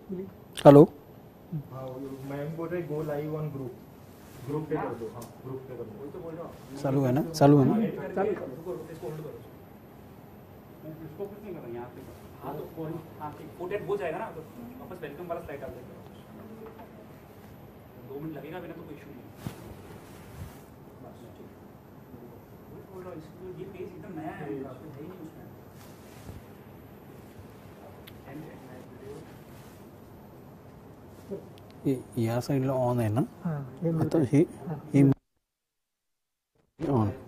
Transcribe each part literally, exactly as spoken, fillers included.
Hello. हाँ मैं बोल रहा go live on group group पे कर दो। हाँ ग्रुप पे कर दो। वही तो बोल रहा हूँ। चालू है ना? चालू है ना? चालू करो इसको होल्ड करो। इसको कुछ नहीं करना यहाँ पे। हाँ तो फोन हाँ फोटेट हो जाएगा ना तो वापस वेलकम वाला स्लाइड डाल देंगे। दो मिनट लगेगा बिना तो कोई इशू नहीं। बोल रहा हूँ ये पेज एकदम नया है है ही नहीं उसमें। या साइडला ऑन आहे ना? हां हे आता हे हे on.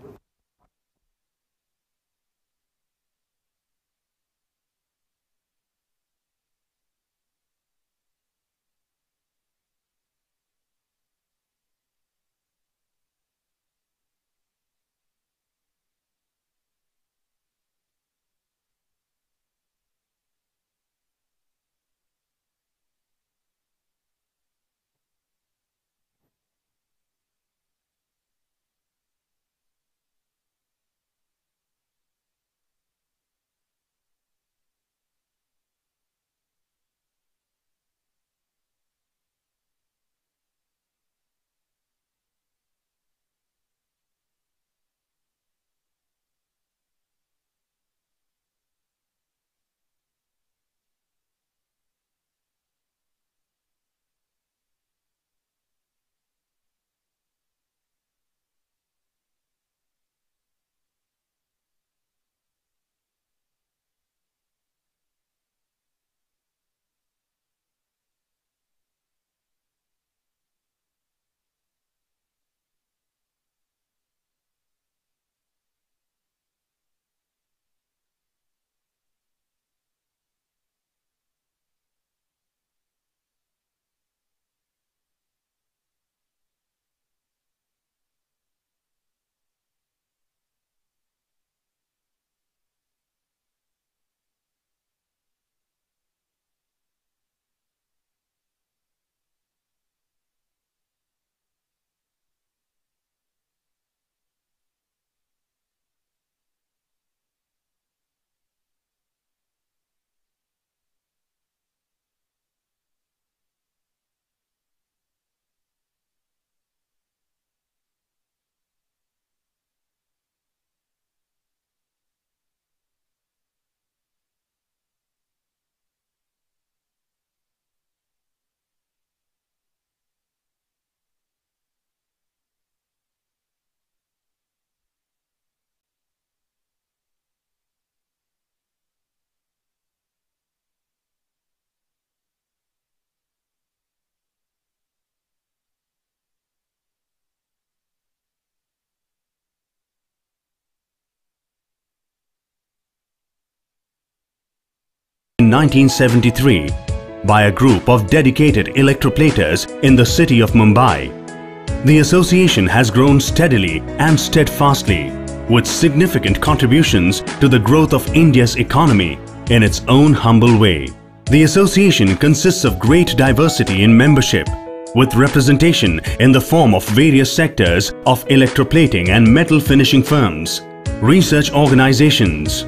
In nineteen seventy-three, by a group of dedicated electroplaters in the city of Mumbai. The association has grown steadily and steadfastly, with significant contributions to the growth of India's economy in its own humble way. The association consists of great diversity in membership, with representation in the form of various sectors of electroplating and metal finishing firms, research organizations,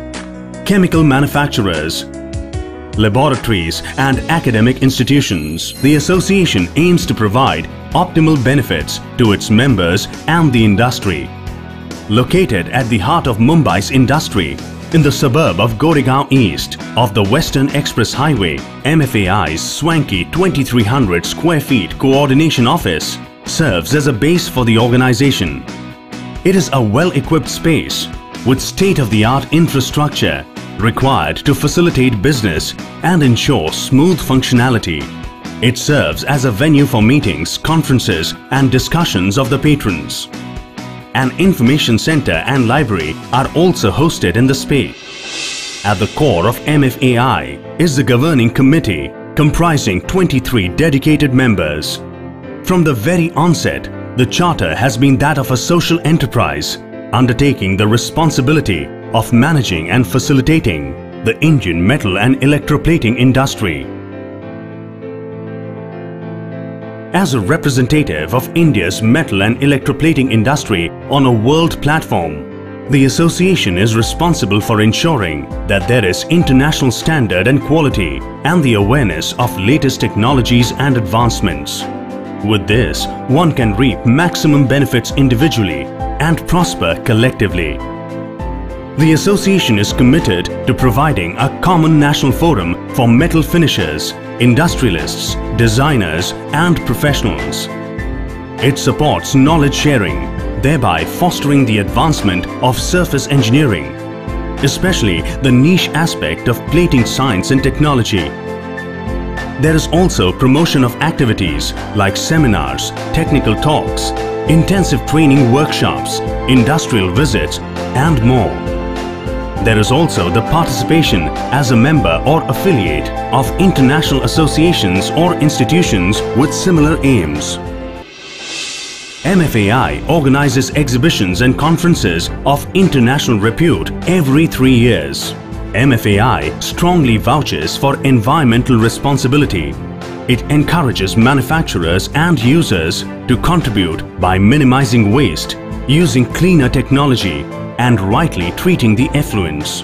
chemical manufacturers, laboratories and academic institutions. The association aims to provide optimal benefits to its members and the industry. Located at the heart of Mumbai's industry, in the suburb of Goregaon East of the Western Express Highway, M F A I's swanky twenty-three hundred square feet coordination office serves as a base for the organization. It is a well-equipped space with state-of-the-art infrastructure required to facilitate business and ensure smooth functionality. It serves as a venue for meetings, conferences and discussions of the patrons. An information center and library are also hosted in the space. At the core of M F A I is the governing committee comprising twenty-three dedicated members. From the very onset, the charter has been that of a social enterprise, undertaking the responsibility of managing and facilitating the Indian metal and electroplating industry. As a representative of India's metal and electroplating industry on a world platform, The association is responsible for ensuring that there is international standard and quality and the awareness of latest technologies and advancements. With this, one can reap maximum benefits individually and prosper collectively. The association is committed to providing a common national forum for metal finishers, industrialists, designers and professionals. It supports knowledge sharing, thereby fostering the advancement of surface engineering, especially the niche aspect of plating science and technology. There is also promotion of activities like seminars, technical talks, intensive training workshops, industrial visits and more. There is also the participation as a member or affiliate of international associations or institutions with similar aims. M F A I organizes exhibitions and conferences of international repute every three years. M F A I strongly vouches for environmental responsibility. It encourages manufacturers and users to contribute by minimizing waste, using cleaner technology, and rightly treating the effluents.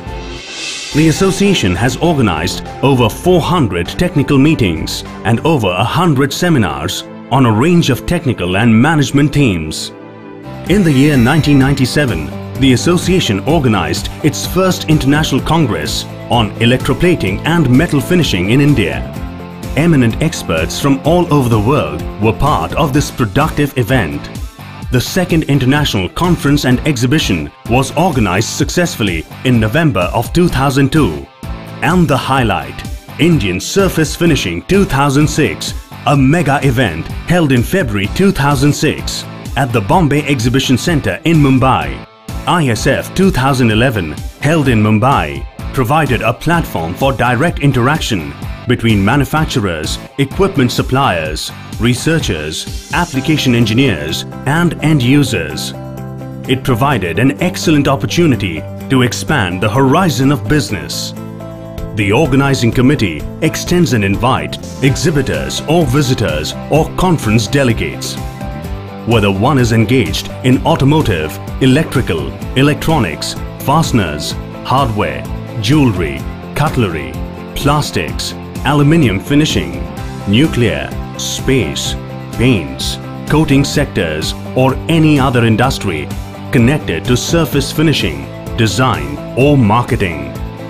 The association has organized over four hundred technical meetings and over one hundred seminars on a range of technical and management themes. In the year nineteen ninety-seven, the association organized its first international congress on electroplating and metal finishing in India. Eminent experts from all over the world were part of this productive event. The second international conference and exhibition was organized successfully in November of two thousand two. And the highlight, Indian Surface Finishing two thousand six, a mega event held in February two thousand six at the Bombay Exhibition Centre in Mumbai. I S F two thousand eleven, held in Mumbai, provided a platform for direct interaction between manufacturers, equipment suppliers, researchers, application engineers and end users. It provided an excellent opportunity to expand the horizon of business. The organizing committee extends an invite exhibitors or visitors or conference delegates. Whether one is engaged in automotive, electrical, electronics, fasteners, hardware, jewelry, cutlery, plastics, aluminium finishing, nuclear, space, paints, coating sectors or any other industry connected to surface finishing, design or marketing.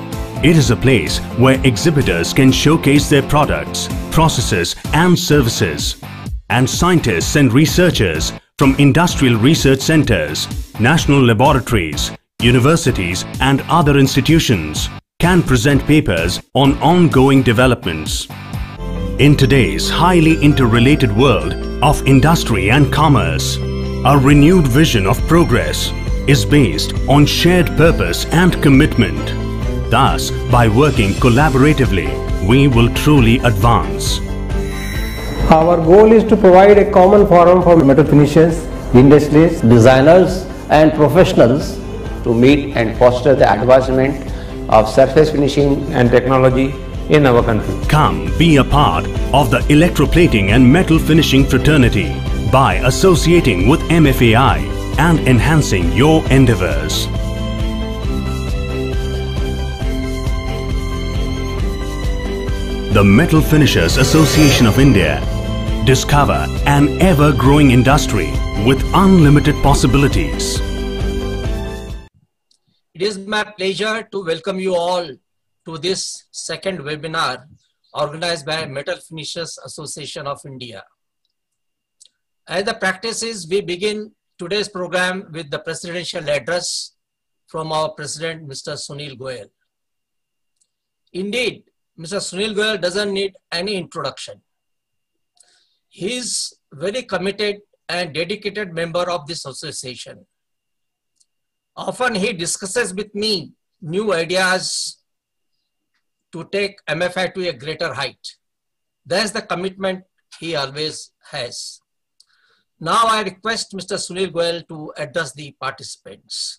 It is a place where exhibitors can showcase their products, processes and services. And scientists and researchers from industrial research centers, national laboratories, universities and other institutions can present papers on ongoing developments. In today's highly interrelated world of industry and commerce, a renewed vision of progress is based on shared purpose and commitment. Thus, by working collaboratively, we will truly advance. Our goal is to provide a common forum for metal finishers, industries, designers and professionals to meet and foster the advancement of surface finishing and technology in our country. Come be a part of the electroplating and metal finishing fraternity by associating with M F A I and enhancing your endeavors. The Metal Finishers Association of India. Discover an ever-growing industry with unlimited possibilities. It is my pleasure to welcome you all to this second webinar organized by Metal Finishers Association of India. As the practice is, we begin today's program with the presidential address from our President, Mister Sunil Goyal. Indeed, Mister Sunil Goyal doesn't need any introduction. He is very committed and dedicated member of this association. Often he discusses with me new ideas to take M F I to a greater height. That's the commitment he always has. Now I request Mister Sunil Goyal to address the participants.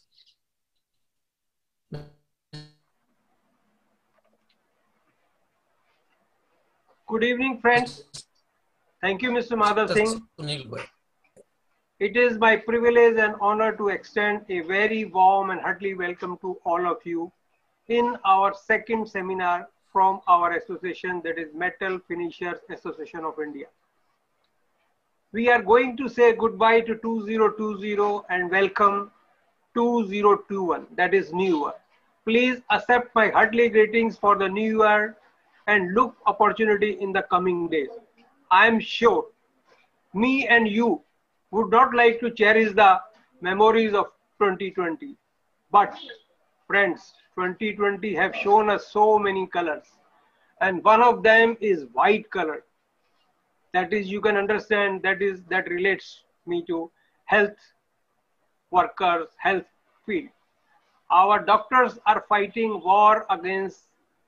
Good evening, friends. Thank you, Mister Madhav Singh. Sunil Goyal. It is my privilege and honor to extend a very warm and hearty welcome to all of you in our second seminar from our association, that is Metal Finishers Association of India. We are going to say goodbye to two thousand twenty and welcome two thousand twenty-one, that is New Year. Please accept my hearty greetings for the New Year and look opportunity in the coming days. I am sure me and you would not like to cherish the memories of twenty twenty. But friends, twenty twenty have shown us so many colors, and one of them is white color. That is, you can understand, that is, that relates me to health workers, health field. Our doctors are fighting war against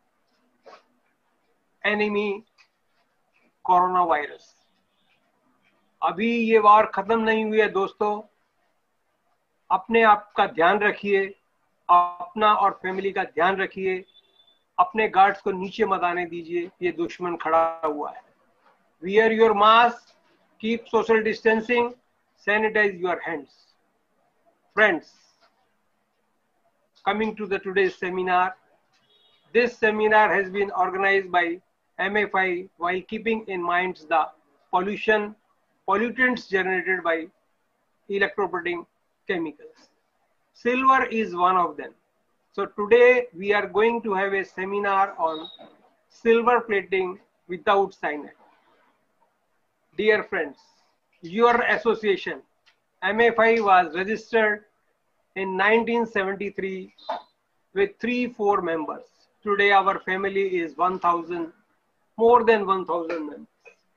enemy coronavirus. अभी ये वार खत्म नहीं हुई है दोस्तों. अपने आप का ध्यान रखिए, अपना और फैमिली का ध्यान रखिए, अपने गार्ड्स को नीचे मत आने दीजिए, ये दुश्मन खड़ा हुआ है. Wear your mask, keep social distancing, sanitize your hands. Friends, coming to the today's seminar, this seminar has been organized by M F I while keeping in mind the pollution, pollutants generated by electroplating chemicals. Silver is one of them. So today we are going to have a seminar on silver plating without cyanide. Dear friends, your association M F I was registered in nineteen seventy-three with three, four members. Today our family is one thousand, more than one thousand members.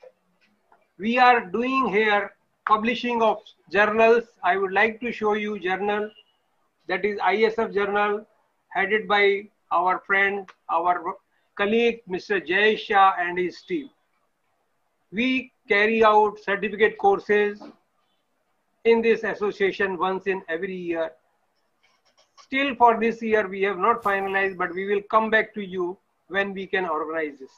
We are doing here publishing of journals. I would like to show you journal, that is I S F journal, headed by our friend, our colleague, Mister Jayesh Shah and his team. We carry out certificate courses in this association once in every year. Still for this year, we have not finalized, but we will come back to you when we can organize this.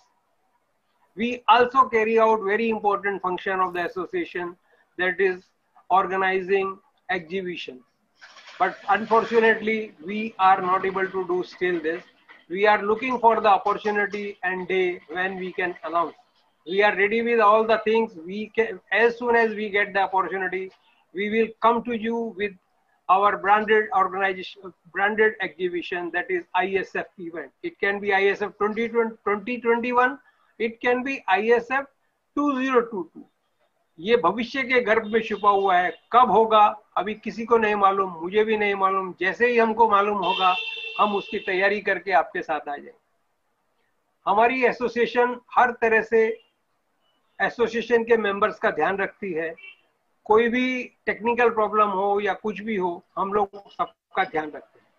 We also carry out very important function of the association, that is organizing exhibitions. But unfortunately, we are not able to do still this. We are looking for the opportunity and day when we can announce. We are ready with all the things. We can, as soon as we get the opportunity, we will come to you with our branded organization, branded exhibition, that is I S F event. It can be I S F twenty twenty-one, it can be I S F two thousand twenty-two. ये भविष्य के गर्भ में छुपा हुआ है. कब होगा अभी किसी को नहीं मालूम, मुझे भी नहीं मालूम. जैसे ही हमको मालूम होगा, हम उसकी तैयारी करके आपके साथ आ जाएंगे. हमारी एसोसिएशन हर तरह से एसोसिएशन के मेंबर्स का ध्यान रखती है. कोई भी टेक्निकल प्रॉब्लम हो या कुछ भी हो, हम लोग सबका ध्यान रखते हैं.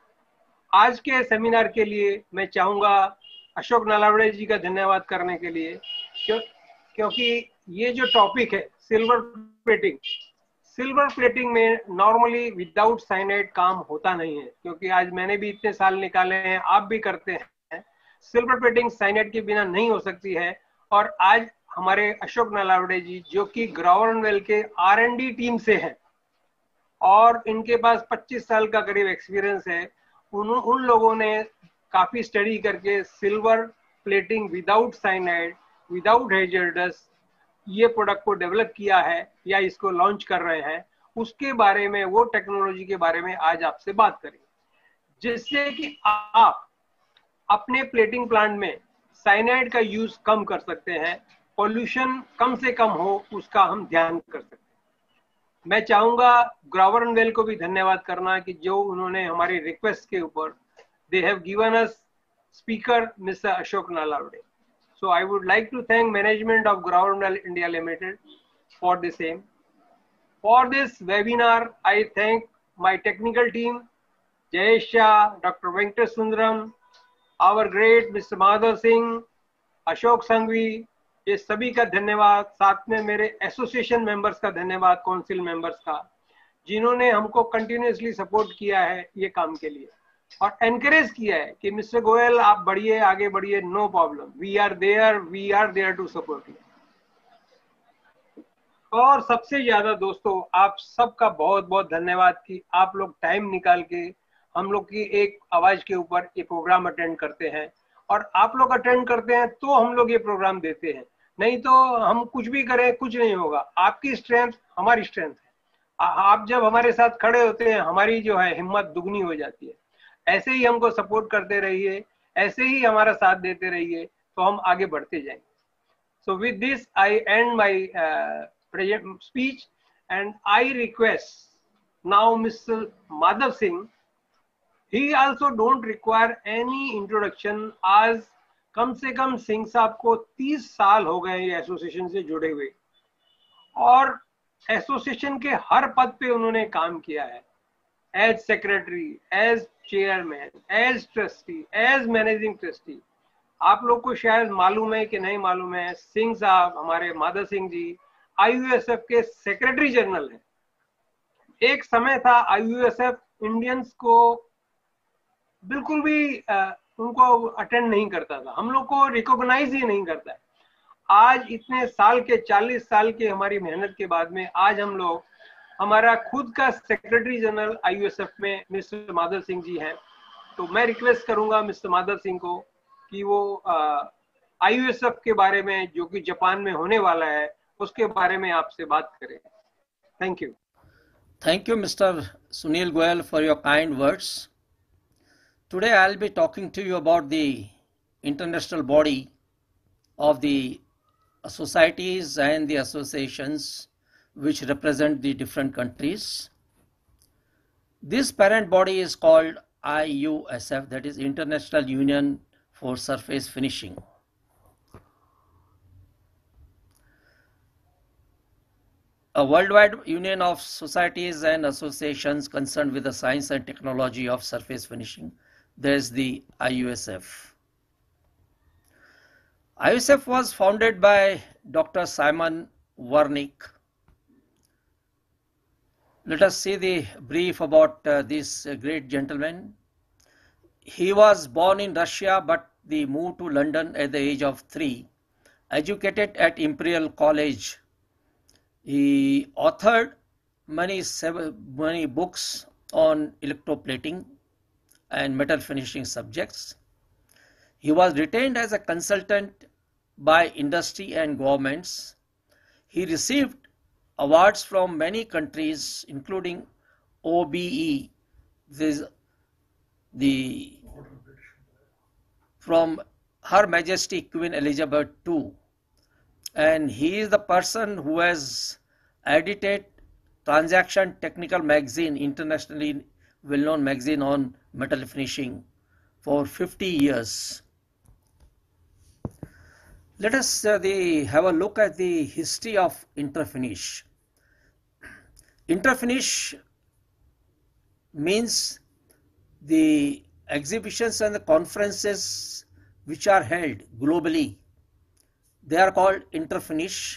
आज के सेमिनार के लिए मैं चाहूंगा अशोक नलावड़े जी का धन्यवाद करने के लिए, क्यों क्योंकि ये जो टॉपिक है सिल्वर प्लेटिंग, सिल्वर प्लेटिंग में नॉर्मली विदाउट साइनाइड काम होता नहीं है, क्योंकि आज मैंने भी इतने साल निकाले हैं, आप भी करते हैं. सिल्वर प्लेटिंग साइनाइड के बिना नहीं हो सकती है. और आज हमारे अशोक नलावड़े जी, जो कि ग्राउंडवेल के आर एंड डी टीम से हैं और इनके पास पच्चीस साल का करीब एक्सपीरियंस है, उन उन लोगों ने काफी स्टडी करके silver plating without cyanide, without hazardous ये प्रोडक्ट को डेवलप किया है या इसको लॉन्च कर रहे हैं. उसके बारे में, वो टेक्नोलॉजी के बारे में आज आपसे बात करेंगे, जिससे कि आप अपने प्लेटिंग प्लांट में साइनाइड का यूज कम कर सकते हैं, पॉल्यूशन कम से कम हो उसका हम ध्यान कर सकते हैं. मैं चाहूंगा ग्राउंडवेल को भी धन्यवाद करना कि जो उन्होंने हमारी रिक्वेस्ट के ऊपर, they have given us speaker mister Ashok Nalawade. So I would like to thank management of Groundwell India Limited for the same. For this webinar, I thank my technical team, Jayesh Shah, Doctor Venkatesh Sundaram, our great Mister Madhav Singh, Ashok Sanghvi, ये सभी का धन्यवाद. साथ में मेरे association members का धन्यवाद, council members का, जिन्होंने हमको कंटिन्यूसली सपोर्ट किया है ये काम के लिए और एनकरेज किया है कि मिस्टर गोयल आप बढ़िए, आगे बढ़िए, no problem, we are there, we are there to support you. और सबसे ज्यादा दोस्तों आप सबका बहुत बहुत धन्यवाद कि आप लोग टाइम निकाल के हम लोग की एक आवाज के ऊपर ये प्रोग्राम अटेंड करते हैं, और आप लोग अटेंड करते हैं तो हम लोग ये प्रोग्राम देते हैं, नहीं तो हम कुछ भी करें कुछ नहीं होगा। आपकी स्ट्रेंथ हमारी स्ट्रेंथ है, आप जब हमारे साथ खड़े होते हैं हमारी जो है हिम्मत दुगनी हो जाती है। ऐसे ही हमको सपोर्ट करते रहिए, ऐसे ही हमारा साथ देते रहिए, तो हम आगे बढ़ते जाएंगे। So with this I end my uh, speech, and I request now Mister Madhav Singh. He also don't require any introduction, आज कम से कम सिंह साहब को तीस साल हो गए ये एसोसिएशन से जुड़े हुए, और एसोसिएशन के हर पद पे उन्होंने काम किया है, as secretary, as chairman, as trustee, as managing trustee. आप लोग को शायद मालूम है कि नहीं मालूम है, सिंह साहब हमारे Madhav Singh ji I U S F के सेक्रेटरी जनरल हैं। एक समय था I U S F Indians को बिल्कुल भी आ, उनको अटेंड नहीं करता था, हम लोग को रिकॉग्नाइज ही नहीं करता है। आज इतने साल के चालीस साल के हमारी मेहनत के बाद में आज हम लोग, हमारा खुद का secretary general I U S F में मिस्टर माधव सिंह जी हैं। तो मैं रिक्वेस्ट करूंगा मिस्टर माधव सिंह को कि वो आई यू एस एफ के बारे में जो कि जापान में होने वाला है उसके बारे में आपसे बात करें। Thank you. Thank you, Mister Sunil Goyal, for your kind words. Today I'll be talking to you about the international body of the societies and the associations which represent the different countries. This parent body is called I U S F, that is International Union for Surface Finishing. A worldwide union of societies and associations concerned with the science and technology of surface finishing. There is the I U S F. I U S F was founded by Doctor Simon Wernick. Let us see the brief about uh, this uh, great gentleman. He was born in Russia, but he moved to London at the age of three. Educated at Imperial College. He authored many, many books on electroplating and metal finishing subjects. He was retained as a consultant by industry and governments. He received awards from many countries, including O B E, this, the, from Her Majesty Queen Elizabeth the Second. And he is the person who has edited Transaction Technical Magazine, internationally well-known magazine on metal finishing, for fifty years. Let us uh, the, have a look at the history of Interfinish. Interfinish means the exhibitions and the conferences which are held globally. They are called Interfinish.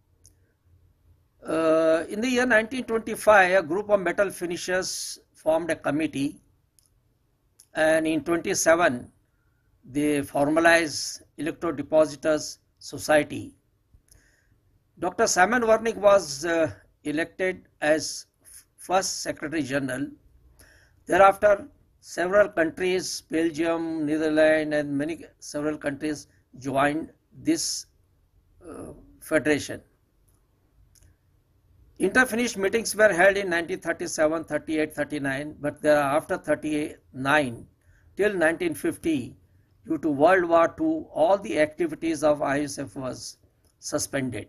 Uh, in the year nineteen twenty-five, a group of metal finishers formed a committee, and in twenty-seven, they formalized Electro Depositors Society. Doctor Simon Wernick was uh, elected as first Secretary General. Thereafter, several countries, Belgium, Netherlands, and many several countries joined this uh, federation. Interfinish meetings were held in nineteen thirty-seven, thirty-eight, thirty-nine, but thereafter thirty-nine till nineteen fifty, due to World War Two, all the activities of I U S F was suspended.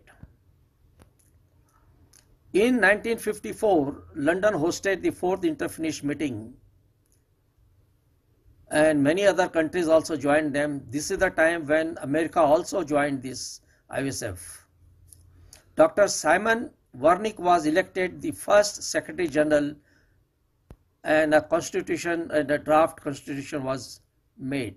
In nineteen fifty-four, London hosted the fourth Interfinish meeting, and many other countries also joined them. This is the time when America also joined this I U S F. Doctor Simon Wernick was elected the first Secretary General, and a constitution and a draft constitution was made.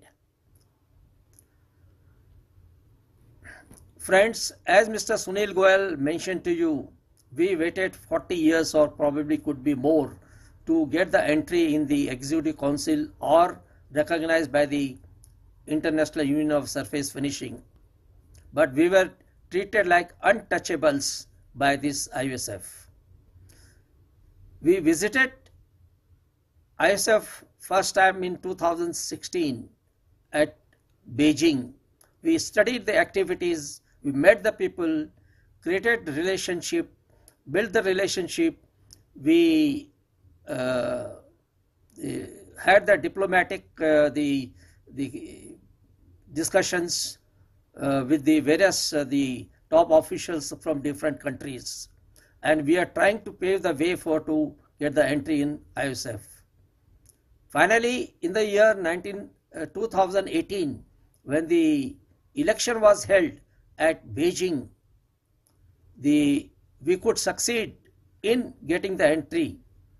Friends, as Mister Sunil Goyal mentioned to you, we waited forty years or probably could be more to get the entry in the Executive Council or recognized by the International Union of Surface Finishing. But we were treated like untouchables by this I U S F. We visited I U S F first time in two thousand sixteen at Beijing. We studied the activities, we met the people, created relationship, built the relationship, we uh, had the diplomatic uh, the the discussions uh, with the various uh, the top officials from different countries, and we are trying to pave the way for to get the entry in I U S F. Finally, in the year nineteen, uh, two thousand eighteen, when the election was held at Beijing, the we could succeed in getting the entry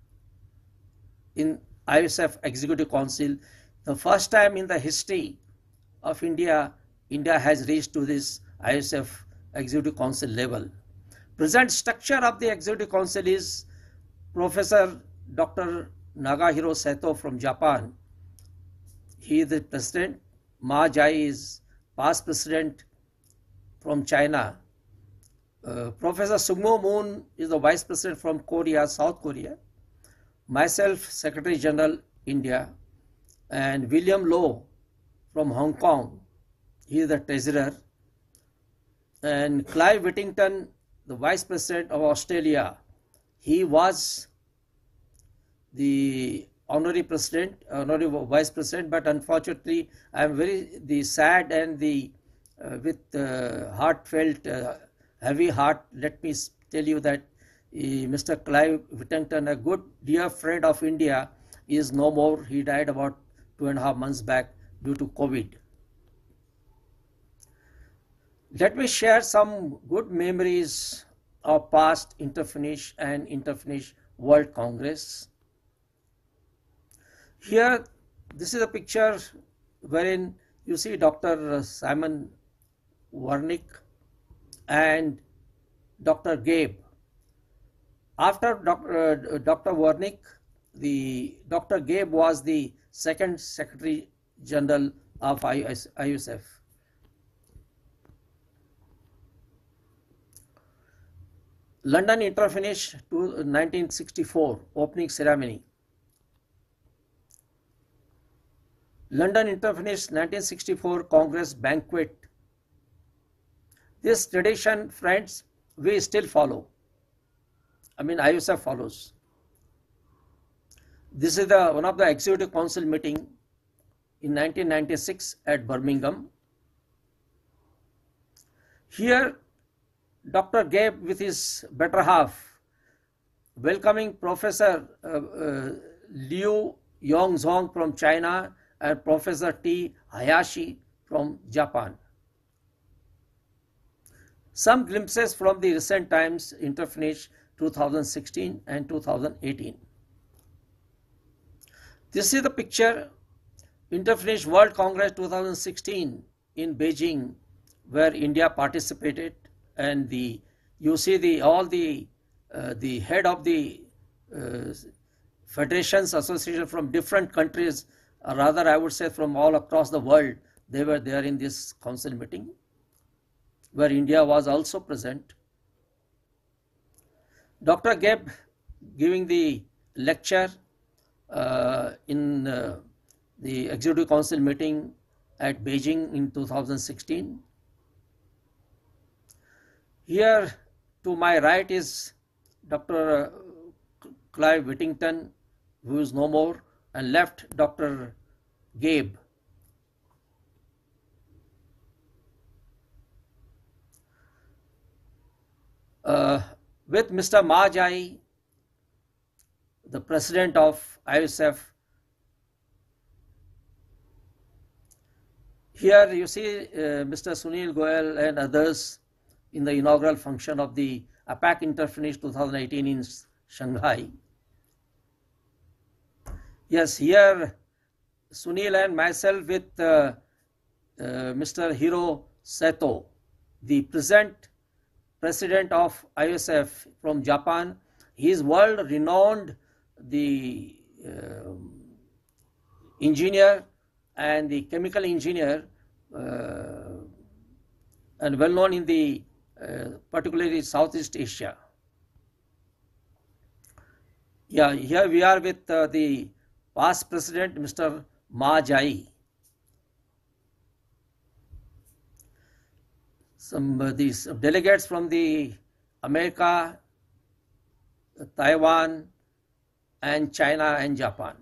in I U S F Executive Council. The first time in the history of India, India has reached to this I U S F Executive Council level. Present structure of the Executive Council is Professor Doctor Nagahiro Sato from Japan. He is the president. Ma Jai is past president from China. Uh, Professor Sungmo Moon is the vice president from Korea, South Korea. Myself, Secretary General, India, and William Lowe from Hong Kong. He is the treasurer. And Clive Whittington, the vice president of Australia. He was the honorary president, honorary vice president, but unfortunately, I am very the sad and the uh, with uh, heartfelt, uh, heavy heart. Let me tell you that uh, Mister Clive Whittington, a good dear friend of India, is no more. He died about two and a half months back due to COVID. Let me share some good memories of past Interfinish and Interfinish World Congress. Here, this is a picture wherein you see Doctor Simon Warnick and Doctor Gabe. After Doctor Uh, Doctor Warnick, the Doctor Gabe was the second Secretary General of I U S F. London Interfinish to nineteen sixty-four opening ceremony. London Interfinish nineteen sixty-four Congress banquet. This tradition, friends, we still follow. I mean, I U S F follows. This is the one of the Executive Council meeting in nineteen ninety-six at Birmingham. Here, Doctor Gabe with his better half welcoming Professor uh, uh, Liu Yongzhong from China and Professor T. Hayashi from Japan. Some glimpses from the recent times, Interfinish two thousand sixteen and two thousand eighteen. This is the picture, Interfinish World Congress two thousand sixteen in Beijing, where India participated, and the you see the all the uh, the head of the uh, federations association from different countries, or rather I would say from all across the world, they were there in this council meeting, where India was also present. Doctor Gabe giving the lecture uh, in uh, the Executive Council meeting at Beijing in two thousand sixteen. Here to my right is Doctor Clive Whittington, who is no more, and left Doctor Gabe. Uh, with Mister Ma Jai, the president of I U S F. Here you see uh, Mister Sunil Goyal and others in the inaugural function of the APAC Interfinish two thousand eighteen in Shanghai. Yes, here Sunil and myself with uh, uh, Mister Hiro Sato, the present president of I U S F from Japan. He is world renowned, the uh, engineer and the chemical engineer, uh, and well known in the uh, particularly Southeast Asia. Yeah, here we are with uh, the past president, Mister Ma Jai. Some uh, these delegates from the America, Taiwan, and China and Japan.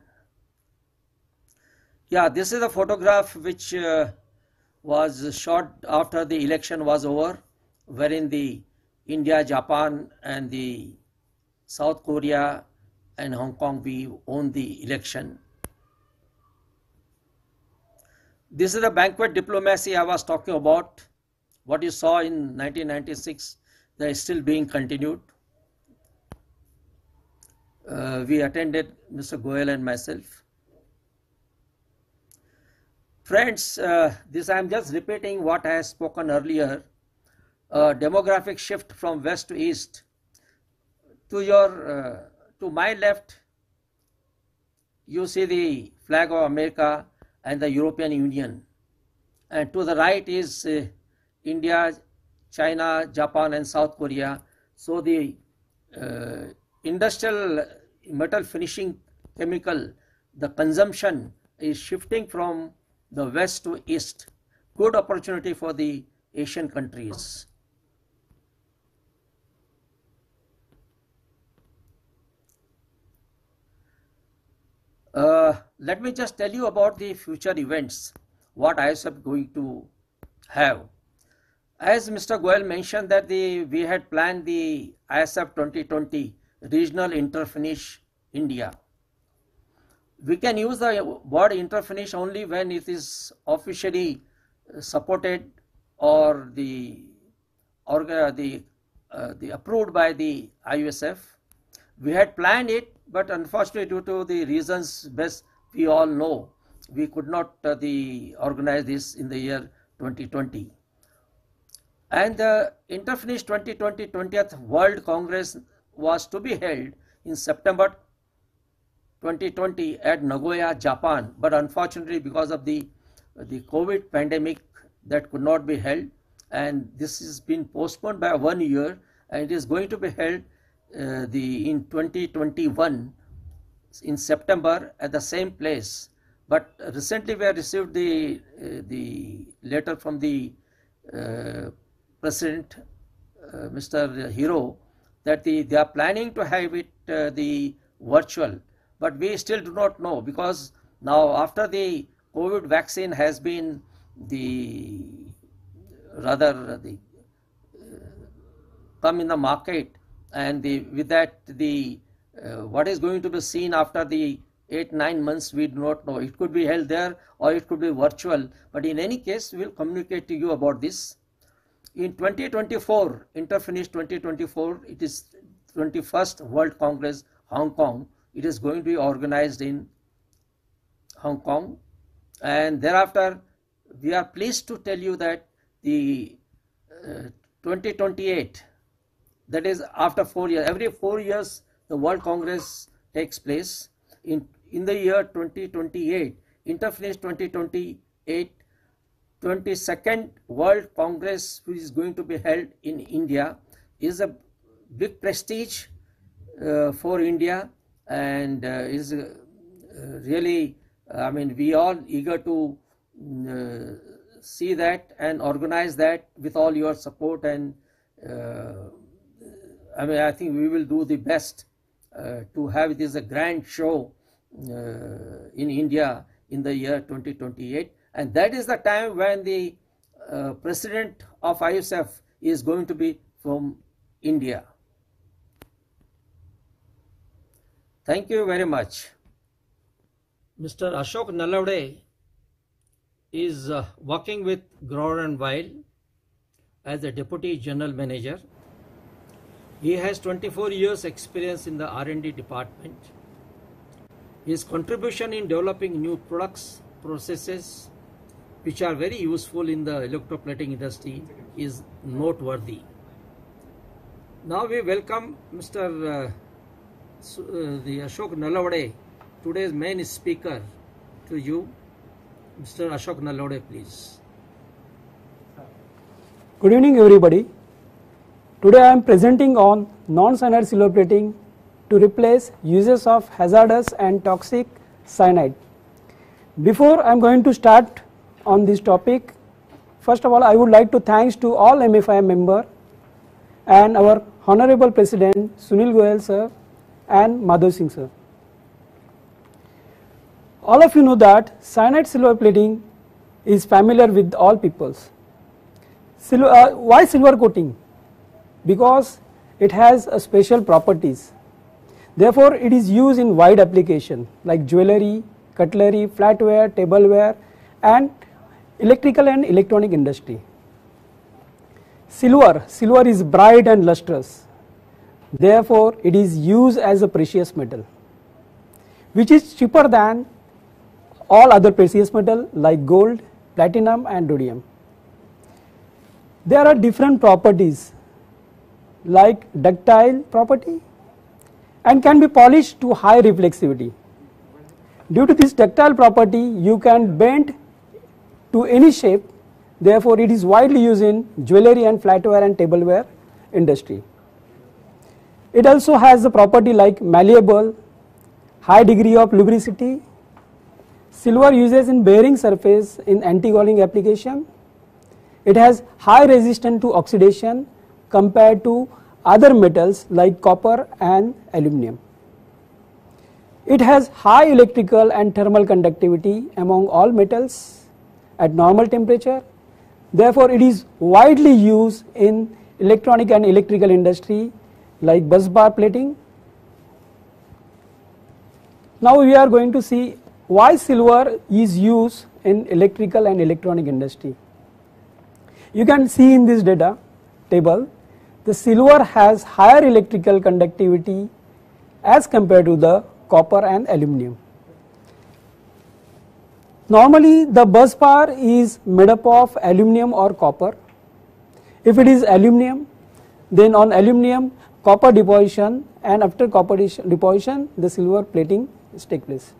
Yeah, this is a photograph which uh, was shot after the election was over, wherein the India, Japan, and the South Korea and Hong Kong, we won the election. This is the banquet diplomacy I was talking about. What you saw in nineteen ninety-six, that is still being continued. Uh, we attended, Mister Goyal and myself. Friends, uh, this I am just repeating what I have spoken earlier. Uh, demographic shift from west to east. To your, uh, to my left, you see the flag of America and the European Union, and to the right is uh, India, China, Japan, and South Korea. So the uh, industrial metal finishing chemical, the consumption is shifting from the west to east. Good opportunity for the Asian countries. Uh, let me just tell you about the future events, what I S F going to have. As Mister Goyal mentioned that the we had planned the I S F twenty twenty Regional Interfinish India. We can use the word interfinish only when it is officially supported or the or the uh, the approved by the I U S F. We had planned it, but unfortunately due to the reasons best we all know, we could not uh, the organize this in the year twenty twenty. And the Interfinish twenty twenty twentieth World Congress was to be held in September twenty twenty at Nagoya, Japan, but unfortunately because of the the COVID pandemic that could not be held, and this has been postponed by one year, and it is going to be held uh, the in twenty twenty-one in September at the same place. But recently we have received the uh, the letter from the uh, President, uh, Mister Hero, that the, they are planning to have it uh, the virtual, but we still do not know, because now after the COVID vaccine has been the rather the uh, come in the market, and the with that the uh, what is going to be seen after the eight nine months, we do not know. It could be held there or it could be virtual, but in any case we will communicate to you about this. In twenty twenty-four, Interfinish twenty twenty-four, it is twenty-first World Congress, Hong Kong. It is going to be organized in Hong Kong, and thereafter we are pleased to tell you that the uh, twenty twenty-eight, that is after four years, every four years the World Congress takes place. In, in the year twenty twenty-eight, Interfinish twenty twenty-eight, twenty-second World Congress, which is going to be held in India, is a big prestige uh, for India, and uh, is uh, really, I mean, we all eager to uh, see that and organize that with all your support, and uh, I mean, I think we will do the best uh, to have this a grand show uh, in India in the year twenty twenty-eight. And that is the time when the uh, president of I S F is going to be from India. Thank you very much. Mister Ashok Nalawade is uh, working with Grover and Weil as the Deputy General Manager. He has twenty-four years experience in the R and D department. His contribution in developing new products, processes, which are very useful in the electroplating industry, is noteworthy. Now we welcome Mister Uh, uh, the Ashok Nalawade, today's main speaker, to you. Mister Ashok Nalawade, please. Good evening, everybody. Today I am presenting on non-cyanide silver plating to replace uses of hazardous and toxic cyanide. Before I am going to start on this topic, first of all I would like to thanks to all M F I member and our Honorable President Sunil Goyal sir and Madhav Singh sir. All of you know that cyanide silver plating is familiar with all peoples. Silver, uh, why silver coating? Because it has a special properties. Therefore, it is used in wide application like jewelry, cutlery, flatware, tableware and electrical and electronic industry. Silver, silver is bright and lustrous. Therefore, it is used as a precious metal, which is cheaper than all other precious metal like gold, platinum and rhodium. There are different properties like ductile property and can be polished to high reflexivity. Due to this ductile property, you can bend to any shape. Therefore, it is widely used in jewelry and flatware and tableware industry. It also has the property like malleable, high degree of lubricity. Silver uses in bearing surface in anti-goulding application. It has high resistance to oxidation compared to other metals like copper and aluminum. It has high electrical and thermal conductivity among all metals at normal temperature. Therefore, it is widely used in electronic and electrical industry like bus bar plating. Now we are going to see why silver is used in electrical and electronic industry. You can see in this data table, the silver has higher electrical conductivity as compared to the copper and aluminum. Normally the bus bar is made up of aluminum or copper. If it is aluminum, then on aluminum copper deposition, and after copper deposition the silver plating takes place.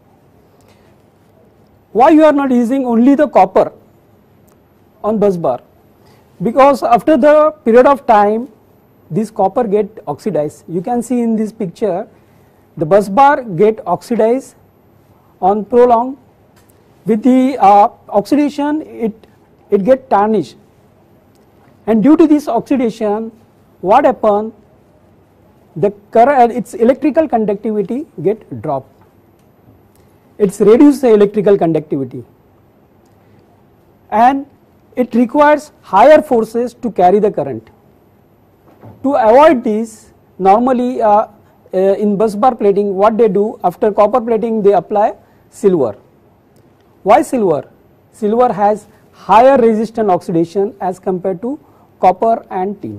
Why you are not using only the copper on bus bar? Because after the period of time this copper get oxidized. You can see in this picture the bus bar get oxidized on prolong. With the uh, oxidation it, it get tarnished, and due to this oxidation what happen, the current, its electrical conductivity get dropped. It's reduce the electrical conductivity and it requires higher forces to carry the current. To avoid this, normally uh, uh, in bus bar plating what they do, after copper plating they apply silver. Why silver? Silver has higher resistance oxidation as compared to copper and tin.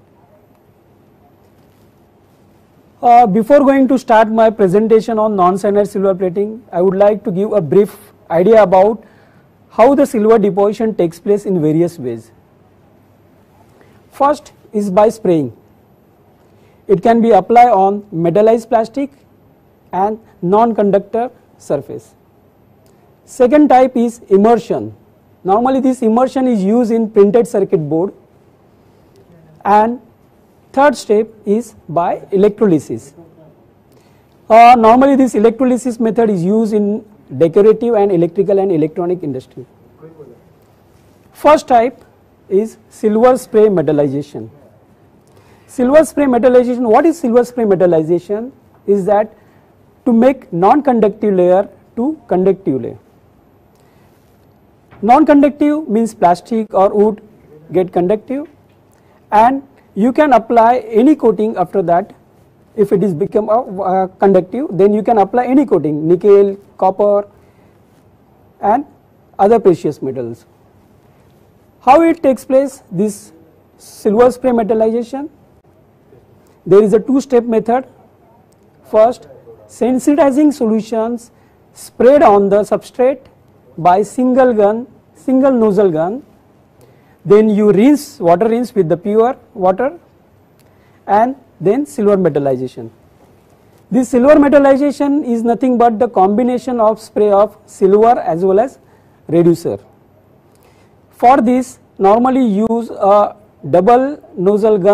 Uh, before going to start my presentation on non-cyanide silver plating, I would like to give a brief idea about how the silver deposition takes place in various ways. First is by spraying. It can be applied on metallized plastic and non-conductor surface. Second type is immersion. Normally this immersion is used in printed circuit board. And third step is by electrolysis. Uh, normally this electrolysis method is used in decorative and electrical and electronic industry. First type is silver spray metallization. Silver spray metallization, what is silver spray metallization? Is that to make non-conductive layer to conductive layer. Non-conductive means plastic or wood get conductive, and you can apply any coating after that. If it is become uh, conductive, then you can apply any coating, nickel, copper and other precious metals. How it takes place, this silver spray metallization? There is a two-step method. First, sensitizing solutions sprayed on the substrate by single gun, single nozzle gun. Then you rinse, water rinse with the pure water, and then silver metallization. This silver metallization is nothing but the combination of spray of silver as well as reducer. For this normally use a double nozzle gun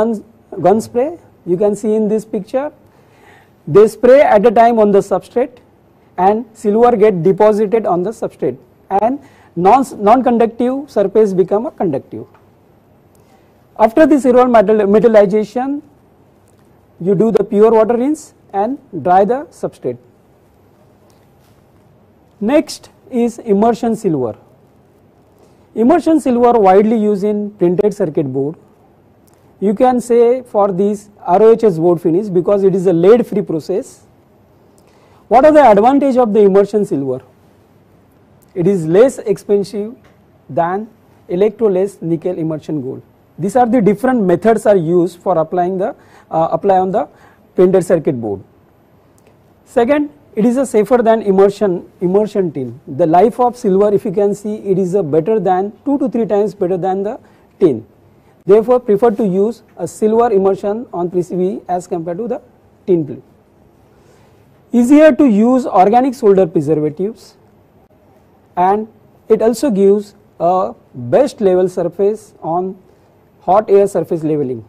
gun spray. You can see in this picture, they spray at a time on the substrate and silver get deposited on the substrate, and non, non-conductive surface become a conductive. After the silver metal, metallization, you do the pure water rinse and dry the substrate. Next is immersion silver. Immersion silver widely used in printed circuit board. You can say for this R O H S board finish because it is a lead free process. What are the advantage of the immersion silver? It is less expensive than electroless nickel immersion gold. These are the different methods are used for applying the uh, apply on the printed circuit board. Second, it is a safer than immersion immersion tin. The life of silver, if you can see, it is a better than two to three times better than the tin. Therefore, prefer to use a silver immersion on P C B as compared to the tin plate. Easier to use organic solder preservatives, and it also gives a best level surface on hot air surface leveling.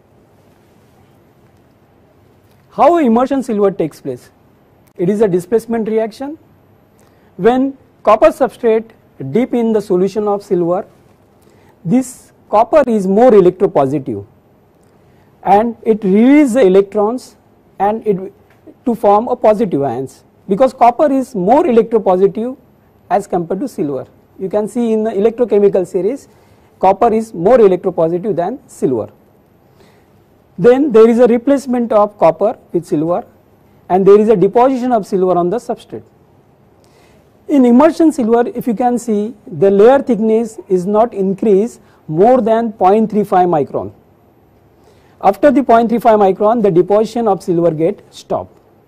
How immersion silver takes place? It is a displacement reaction. When copper substrate dip in the solution of silver, this copper is more electropositive and it releases the electrons and it to form a positive ions, because copper is more electropositive as compared to silver. You can see in the electrochemical series, copper is more electropositive than silver. Then there is a replacement of copper with silver, and there is a deposition of silver on the substrate. In immersion silver, if you can see, the layer thickness is not increased more than zero point three five micron. After the zero point three five micron, the deposition of silver get stopped.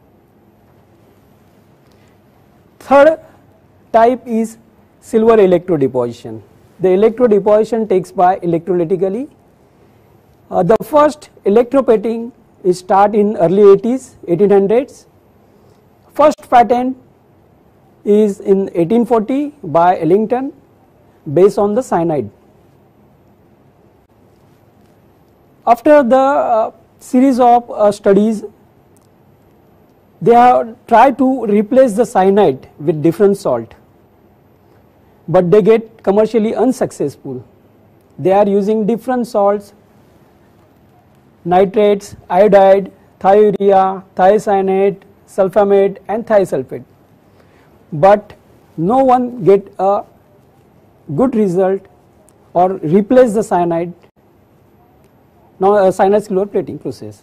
Third type is silver electrodeposition. The electrodeposition takes by electrolytically. Uh, the first electroplating is start in early eighties, eighteen hundreds. First patent is in eighteen forty by Ellington based on the cyanide. After the uh, series of uh, studies, they have tried to replace the cyanide with different salt, but they get commercially unsuccessful. They are using different salts, nitrates, iodide, thiourea, thiocyanate, sulfamate and thiosulfate, but no one get a good result or replace the cyanide, now a cyanide silver plating process.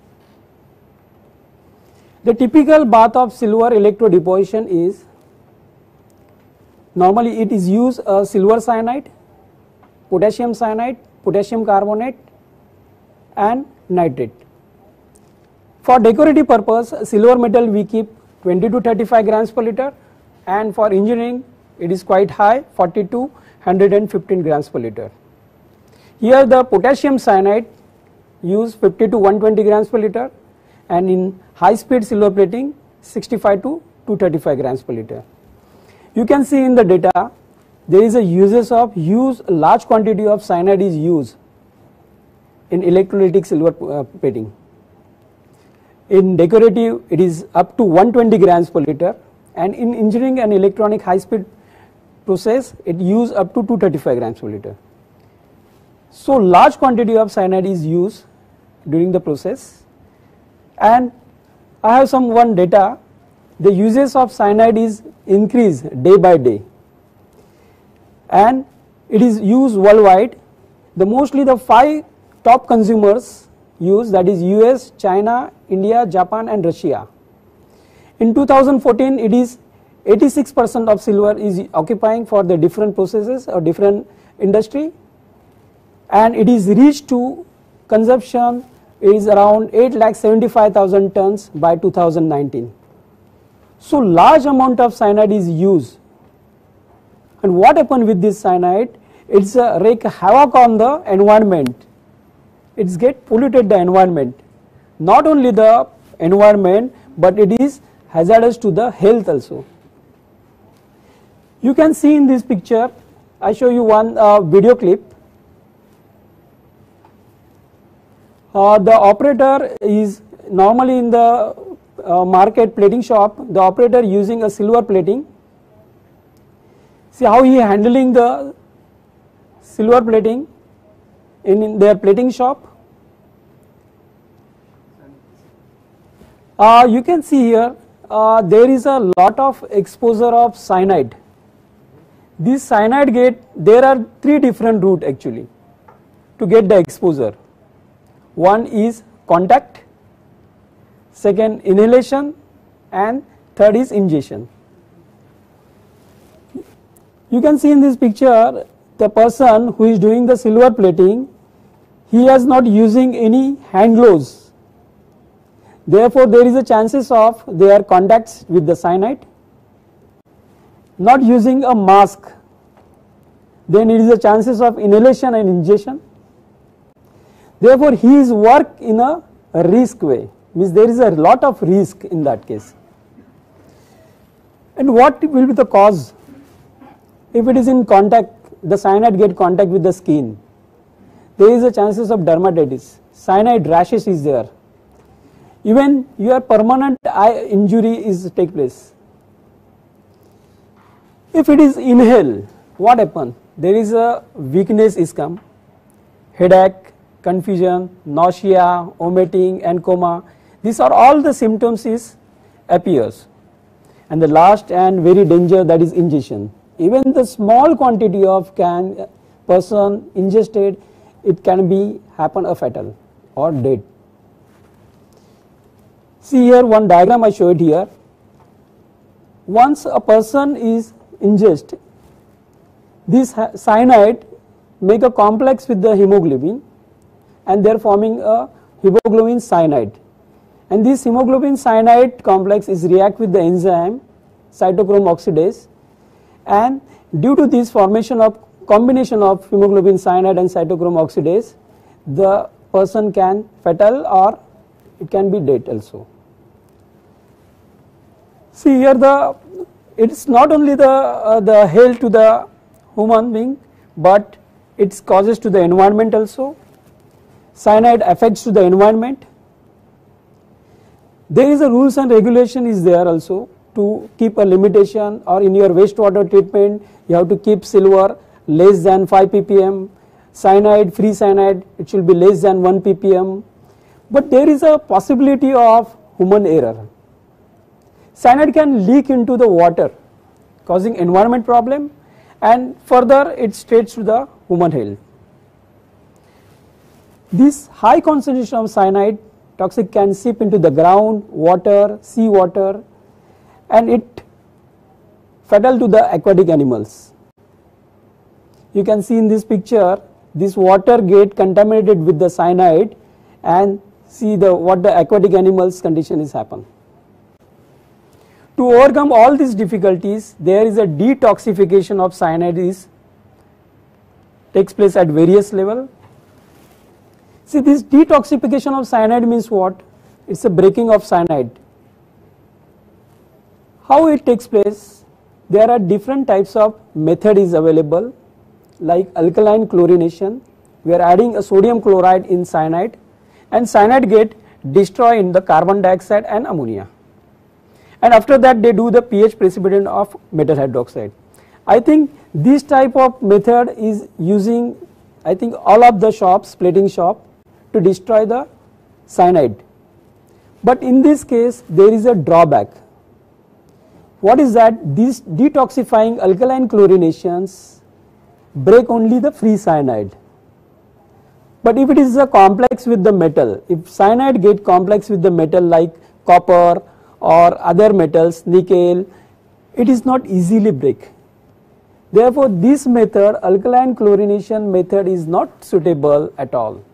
The typical bath of silver electrodeposition is, normally it is used a silver cyanide, potassium cyanide, potassium carbonate and nitrate. For decorative purpose, silver metal we keep twenty to thirty-five grams per liter, and for engineering it is quite high, forty to one hundred fifteen grams per liter. Here the potassium cyanide use fifty to one hundred twenty grams per liter, and in high speed silver plating sixty-five to two hundred thirty-five grams per liter. You can see in the data there is a uses of use large quantity of cyanide is used in electrolytic silver uh, plating. In decorative it is up to one hundred twenty grams per liter, and in engineering and electronic high speed process it use up to two hundred thirty-five grams per liter. So large quantity of cyanide is used during the process, and I have some one data. The uses of cyanide is increased day by day, and it is used worldwide. The mostly the five top consumers use, that is U S, China, India, Japan and Russia. In two thousand fourteen it is eighty-six percent of silver is occupying for the different processes or different industry, and it is reached to consumption is around eight lakh seventy-five thousand tons by two thousand nineteen. So large amount of cyanide is used, and what happened with this cyanide? It's a wreak havoc on the environment. It's get polluted the environment, not only the environment but it is hazardous to the health also. You can see in this picture, I show you one uh, video clip. Uh, the operator is normally in the uh, market plating shop, the operator using a silver plating. See how he handling the silver plating in, in their plating shop. Uh, you can see here uh, there is a lot of exposure of cyanide. This cyanide gate, there are three different routes actually to get the exposure. One is contact, second inhalation, and third is ingestion. You can see in this picture the person who is doing the silver plating, he is not using any hand gloves. Therefore, there is a chances of their contacts with the cyanide. Not using a mask, then it is a chances of inhalation and ingestion. Therefore, he is work in a risk way, means there is a lot of risk in that case. And what will be the cause? If it is in contact, the cyanide get contact with the skin, there is a chances of dermatitis, cyanide rashes is there. Even your permanent eye injury is take place. If it is inhale, what happen? There is a weakness is come, headache, confusion, nausea, vomiting and coma. These are all the symptoms is appears. And the last and very danger, that is ingestion. Even the small quantity of can person ingested, it can be happen a fatal or dead. See here one diagram I showed here. Once a person is ingest, this cyanide make a complex with the hemoglobin and they are forming a hemoglobin cyanide. And this hemoglobin cyanide complex is react with the enzyme cytochrome oxidase, and due to this formation of combination of hemoglobin cyanide and cytochrome oxidase, the person can fatal or it can be dead also. See here the it is not only the uh, the health to the human being, but it causes to the environment also. Cyanide affects to the environment. There is a rules and regulation is there also to keep a limitation, or in your wastewater treatment you have to keep silver less than five p p m, cyanide, free cyanide, it should be less than one p p m. But there is a possibility of human error. Cyanide can leak into the water causing environment problem, and further it states to the human health. This high concentration of cyanide toxic can seep into the ground, water, sea water, and it fatal to the aquatic animals. You can see in this picture this water get contaminated with the cyanide, and see the what the aquatic animals condition is happen. To overcome all these difficulties, there is a detoxification of cyanide is takes place at various level. See, this detoxification of cyanide means what? It's a breaking of cyanide. How it takes place? There are different types of method is available, like alkaline chlorination. We are adding a sodium chloride in cyanide, and cyanide get destroyed in the carbon dioxide and ammonia. And after that they do the pH precipitant of metal hydroxide. I think this type of method is using, I think all of the shops, plating shop, to destroy the cyanide. But in this case there is a drawback. What is that? These detoxifying alkaline chlorinations break only the free cyanide. But if it is a complex with the metal, if cyanide get complex with the metal like copper or other metals, nickel, it is not easily break. Therefore, this method, alkaline chlorination method, is not suitable at all.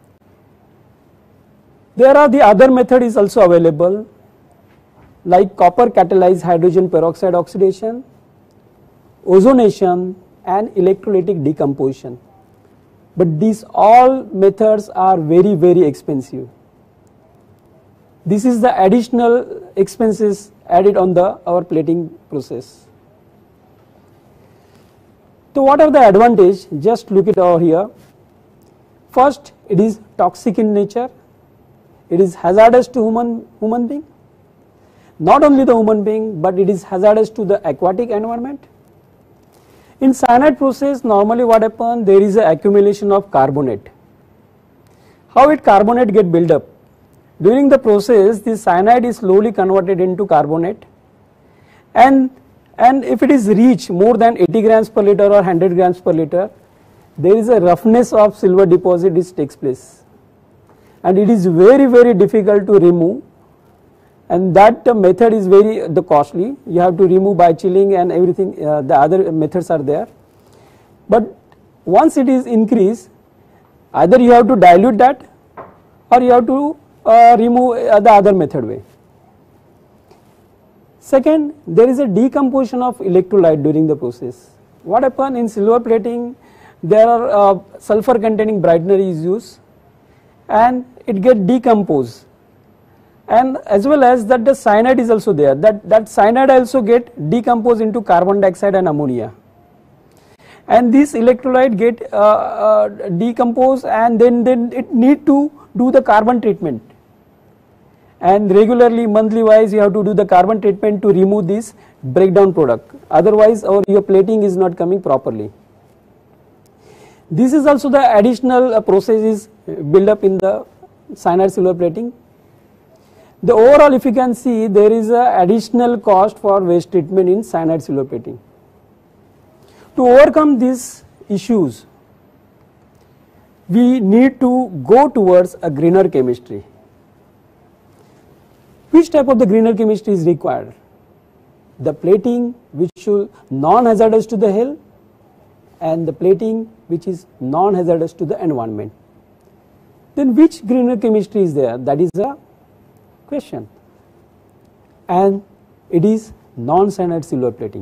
There are the other method is also available, like copper catalyzed hydrogen peroxide oxidation, ozonation, and electrolytic decomposition. But these all methods are very very expensive. This is the additional expenses added on the our plating process. So what are the advantage? Just look it over here. First, it is toxic in nature. It is hazardous to human, human being. Not only the human being, but it is hazardous to the aquatic environment. In cyanide process, normally what happens, there is a accumulation of carbonate. How it carbonate get built up? During the process, this cyanide is slowly converted into carbonate, and and if it is reached more than eighty grams per liter or one hundred grams per liter, there is a roughness of silver deposit which takes place, and it is very very difficult to remove, and that uh, method is very uh, the costly. You have to remove by chilling and everything, uh, the other methods are there. But once it is increased, either you have to dilute that or you have to uh, remove uh, the other method way. Second, there is a decomposition of electrolyte during the process. What happens in silver plating, there are uh, sulfur containing brightener is used and it get decomposed, and as well as that the cyanide is also there, that, that cyanide also get decomposed into carbon dioxide and ammonia, and this electrolyte get uh, uh, decomposed, and then, then it need to do the carbon treatment, and regularly monthly wise you have to do the carbon treatment to remove this breakdown product, otherwise or your plating is not coming properly. This is also the additional uh, process is built up in the cyanide silver plating. The overall, if you can see, there is a additional cost for waste treatment in cyanide silver plating. To overcome these issues, we need to go towards a greener chemistry. Which type of the greener chemistry is required? The plating which should non-hazardous to the health, and the plating which is non-hazardous to the environment. Then which greener chemistry is there? That is a question, and it is non-cyanide silver plating.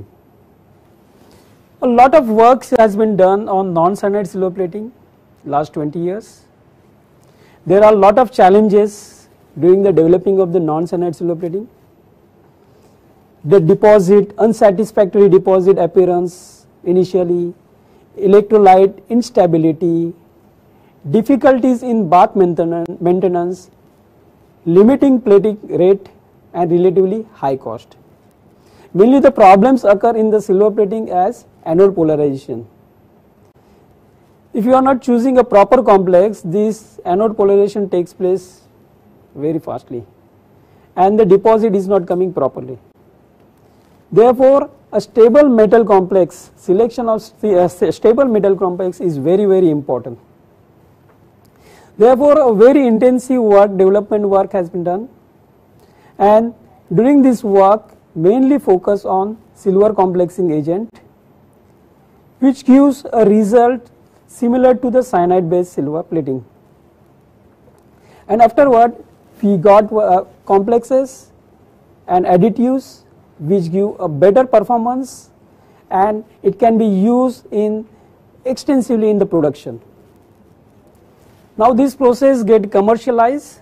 A lot of work has been done on non-cyanide silver plating last twenty years. There are a lot of challenges during the developing of the non-cyanide silver plating. The deposit, unsatisfactory deposit appearance initially, electrolyte instability, difficulties in bath maintenance, limiting plating rate, and relatively high cost. Mainly the problems occur in the silver plating as anode polarization. If you are not choosing a proper complex, this anode polarization takes place very fastly and the deposit is not coming properly. Therefore, a stable metal complex, selection of a stable metal complex is very very important. Therefore, a very intensive work, development work has been done, and during this work mainly focus on silver complexing agent, which gives a result similar to the cyanide based silver plating. And afterward we got uh, complexes and additives which give a better performance, and it can be used in extensively in the production. Now this process get commercialized.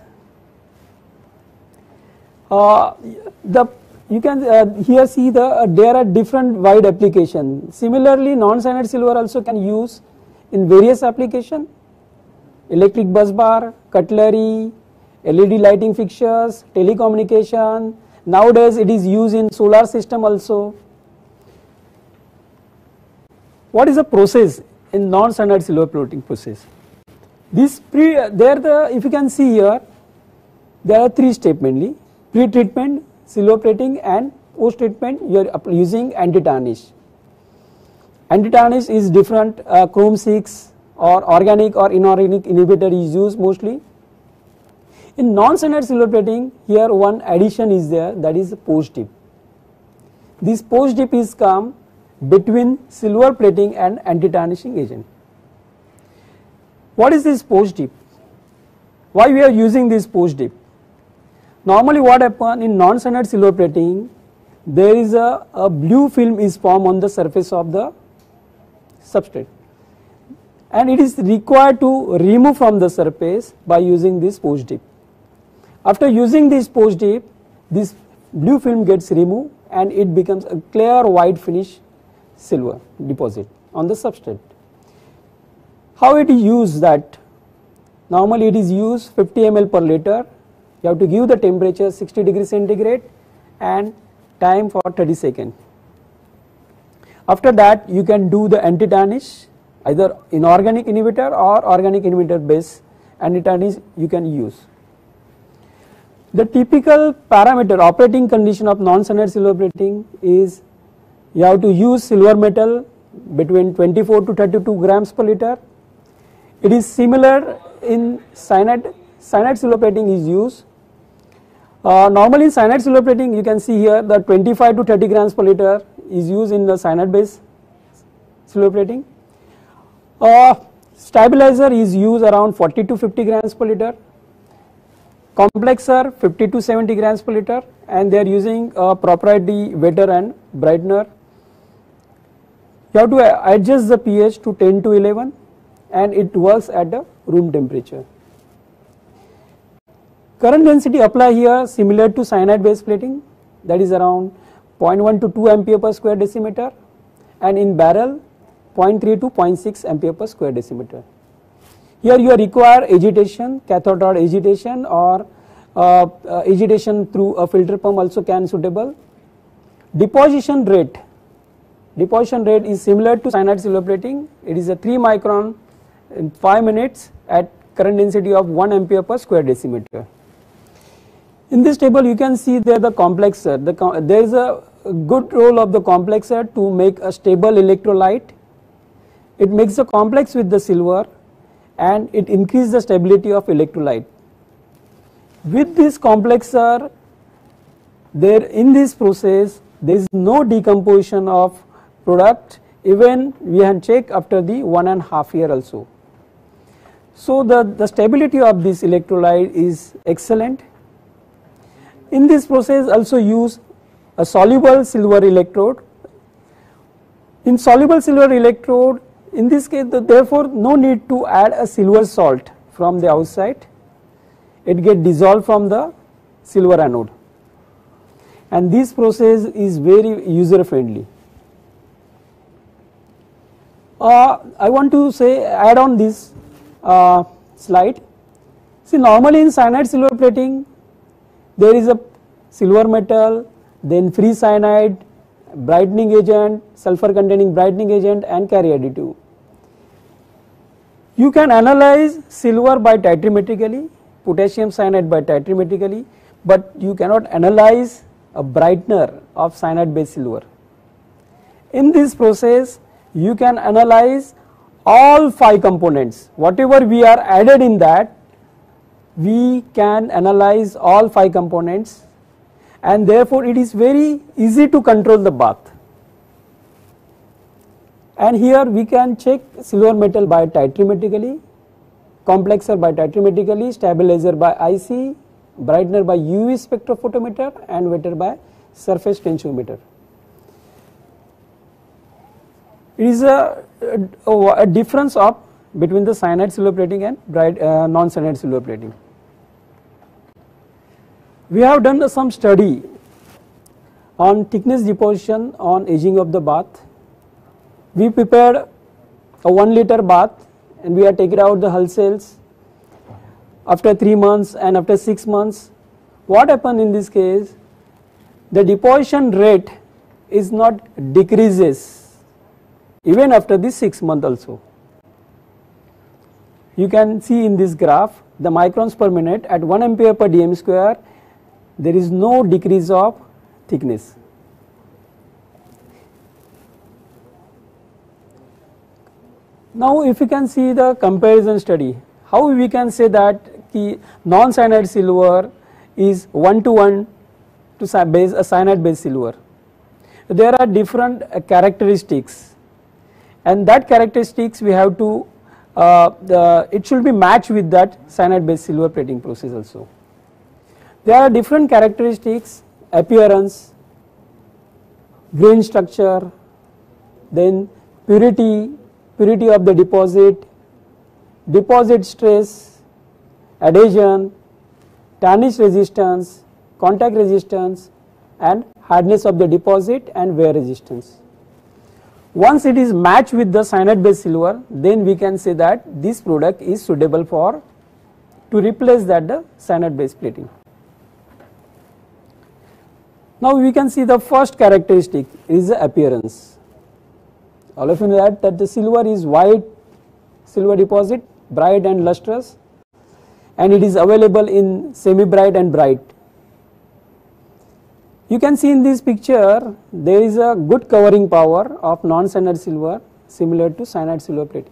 Uh, the you can uh, here see the uh, there are different wide application. Similarly, non-cyanide silver also can use in various application: electric bus bar, cutlery, L E D lighting fixtures, telecommunication. Nowadays it is used in solar system also. What is the process in non-cyanide silver plating process? This pre there the if you can see here, there are three steps mainly: pre-treatment, silver plating, and post-treatment. You are using anti-tarnish. Anti-tarnish is different, uh, chrome six or organic or inorganic inhibitor is used mostly. In non-cyanide silver plating, here one addition is there, that is post-dip. This post-dip is come between silver plating and anti-tarnishing agent. What is this post-dip? Why we are using this post-dip? Normally what happens in non-cyanide silver plating, there is a, a blue film is formed on the surface of the substrate, and it is required to remove from the surface by using this post-dip. After using this post-dip, this blue film gets removed and it becomes a clear white finish silver deposit on the substrate. How it is used that? Normally it is used fifty milliliters per liter. You have to give the temperature sixty degrees centigrade and time for thirty seconds. After that you can do the anti-tarnish, either inorganic inhibitor or organic inhibitor based anti-tarnish you can use. The typical parameter operating condition of non-cyanide silver plating is you have to use silver metal between twenty-four to thirty-two grams per liter. It is similar in cyanide, cyanide silver plating is used. Uh, normally in cyanide silver plating you can see here the twenty-five to thirty grams per liter is used in the cyanide based silver plating. Uh, stabilizer is used around forty to fifty grams per liter. Complexer fifty to seventy grams per liter, and they are using a proprietary wetter and brightener. You have to adjust the pH to ten to eleven and it works at the room temperature. Current density apply here similar to cyanide based plating, that is around zero point one to two ampere per square decimeter, and in barrel zero point three to zero point six ampere per square decimeter. Here you require agitation, cathode rod agitation or uh, uh, agitation through a filter pump also can suitable. Deposition rate. Deposition rate is similar to cyanide silver plating. It is a three micron in five minutes at current density of one ampere per square decimeter. In this table you can see there the complexer. The com there is a good role of the complexer to make a stable electrolyte. It makes a complex with the silver and it increases the stability of electrolyte. With this complexer, there in this process there is no decomposition of product, even we can check after the one and a half year also. So the, the stability of this electrolyte is excellent. In this process also use a soluble silver electrode. In soluble silver electrode, in this case the, therefore no need to add a silver salt from the outside, it get dissolved from the silver anode, and this process is very user friendly. Uh, I want to say add on this uh, slide. See, normally in cyanide silver plating there is a silver metal, then free cyanide, brightening agent, sulfur containing brightening agent and carrier additive. You can analyze silver by titrimetrically, potassium cyanide by titrimetrically, but you cannot analyze a brightener of cyanide based silver. In this process you can analyze all five components, whatever we are added in that we can analyze all five components, and therefore it is very easy to control the bath. And here we can check silver metal by titrimetrically, complexer by titrimetrically, stabilizer by I C, brightener by U V spectrophotometer and wetter by surface tensiometer. It is a, a, a difference of between the cyanide silver plating and bright, uh, non-cyanide silver plating. We have done some study on thickness deposition on aging of the bath. We prepared a one liter bath and we have taken out the hull cells after three months and after six months. What happened in this case? The deposition rate is not decreases even after the six month also. You can see in this graph the microns per minute at one ampere per dm square, there is no decrease of thickness. Now if you can see the comparison study, how we can say that the non-cyanide silver is one to one to base a cyanide based silver. There are different uh, characteristics, and that characteristics we have to uh, the, it should be matched with that cyanide based silver plating process also. There are different characteristics: appearance, grain structure, then purity, purity of the deposit, deposit stress, adhesion, tarnish resistance, contact resistance, and hardness of the deposit and wear resistance. Once it is matched with the cyanide based silver, then we can say that this product is suitable for to replace that the cyanide based plating. Now we can see the first characteristic is the appearance. All of you know that, that the silver is white silver deposit, bright and lustrous, and it is available in semi bright and bright. You can see in this picture there is a good covering power of non-cyanide silver similar to cyanide silver plating.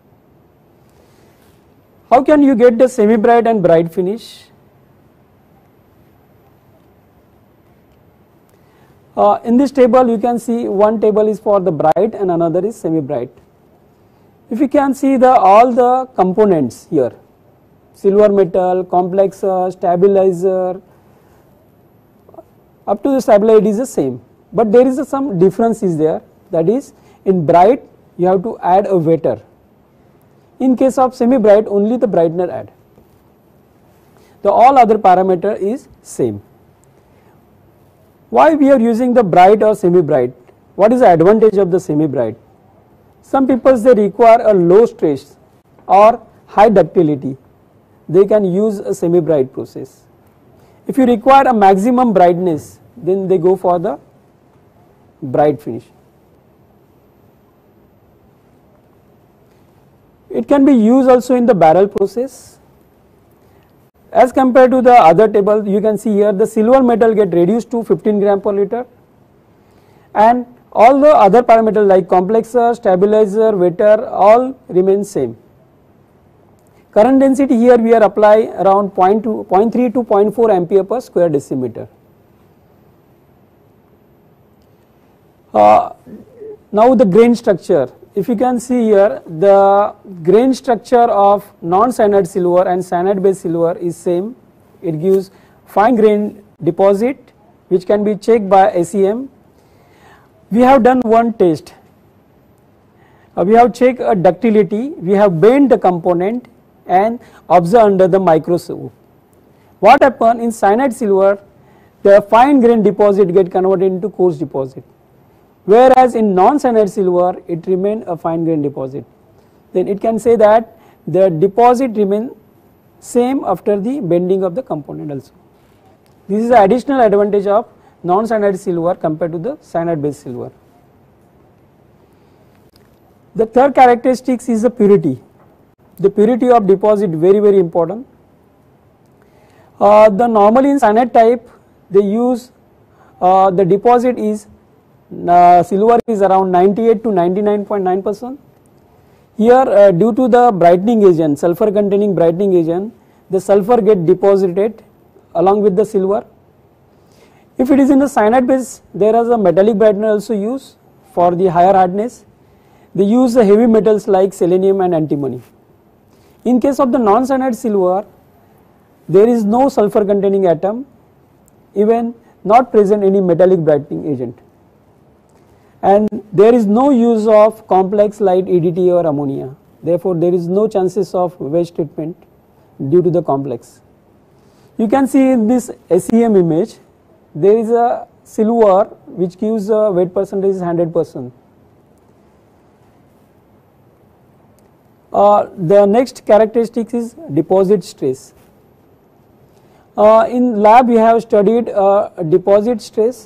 How can you get the semi bright and bright finish? Uh, in this table you can see one table is for the bright and another is semi bright. If you can see the all the components here, silver metal, complexer, stabilizer, up to the stabilizer it is the same, but there is a some difference is there, that is in bright you have to add a wetter. In case of semi bright only the brightener add. The all other parameter is same. Why we are using the bright or semi bright? What is the advantage of the semi bright? Some people they require a low stress or high ductility, they can use a semi bright process. If you require a maximum brightness, then they go for the bright finish. It can be used also in the barrel process. As compared to the other table, you can see here the silver metal get reduced to fifteen gram per liter, and all the other parameters like complexer, stabilizer, wetter all remain same. Current density here we are apply around zero point three to zero point four ampere per square decimeter. Uh, now the grain structure. If you can see here, the grain structure of non-cyanide silver and cyanide based silver is same. It gives fine grain deposit which can be checked by S E M. We have done one test. Uh, we have checked a ductility, we have bent the component and observed under the microscope. What happen in cyanide silver, the fine grain deposit get converted into coarse deposit, whereas in non-cyanide silver it remain a fine grain deposit. Then it can say that the deposit remain same after the bending of the component also. This is the additional advantage of non-cyanide silver compared to the cyanide based silver. The third characteristics is the purity. The purity of deposit very very important. Uh, the normally in cyanide type they use uh, the deposit is uh, silver is around ninety-eight to ninety-nine point nine percent. Here uh, due to the brightening agent, sulfur containing brightening agent, the sulfur get deposited along with the silver. If it is in the cyanide base, there is a metallic brightener also used for the higher hardness. They use the heavy metals like selenium and antimony. In case of the non-cyanide silver, there is no sulfur containing atom, even not present any metallic brightening agent, and there is no use of complex light E D T or ammonia. Therefore, there is no chances of waste treatment due to the complex. You can see in this S E M image, there is a silver which gives a weight percentage is one hundred percent. Uh, the next characteristic is deposit stress. Uh, in lab we have studied uh, deposit stress.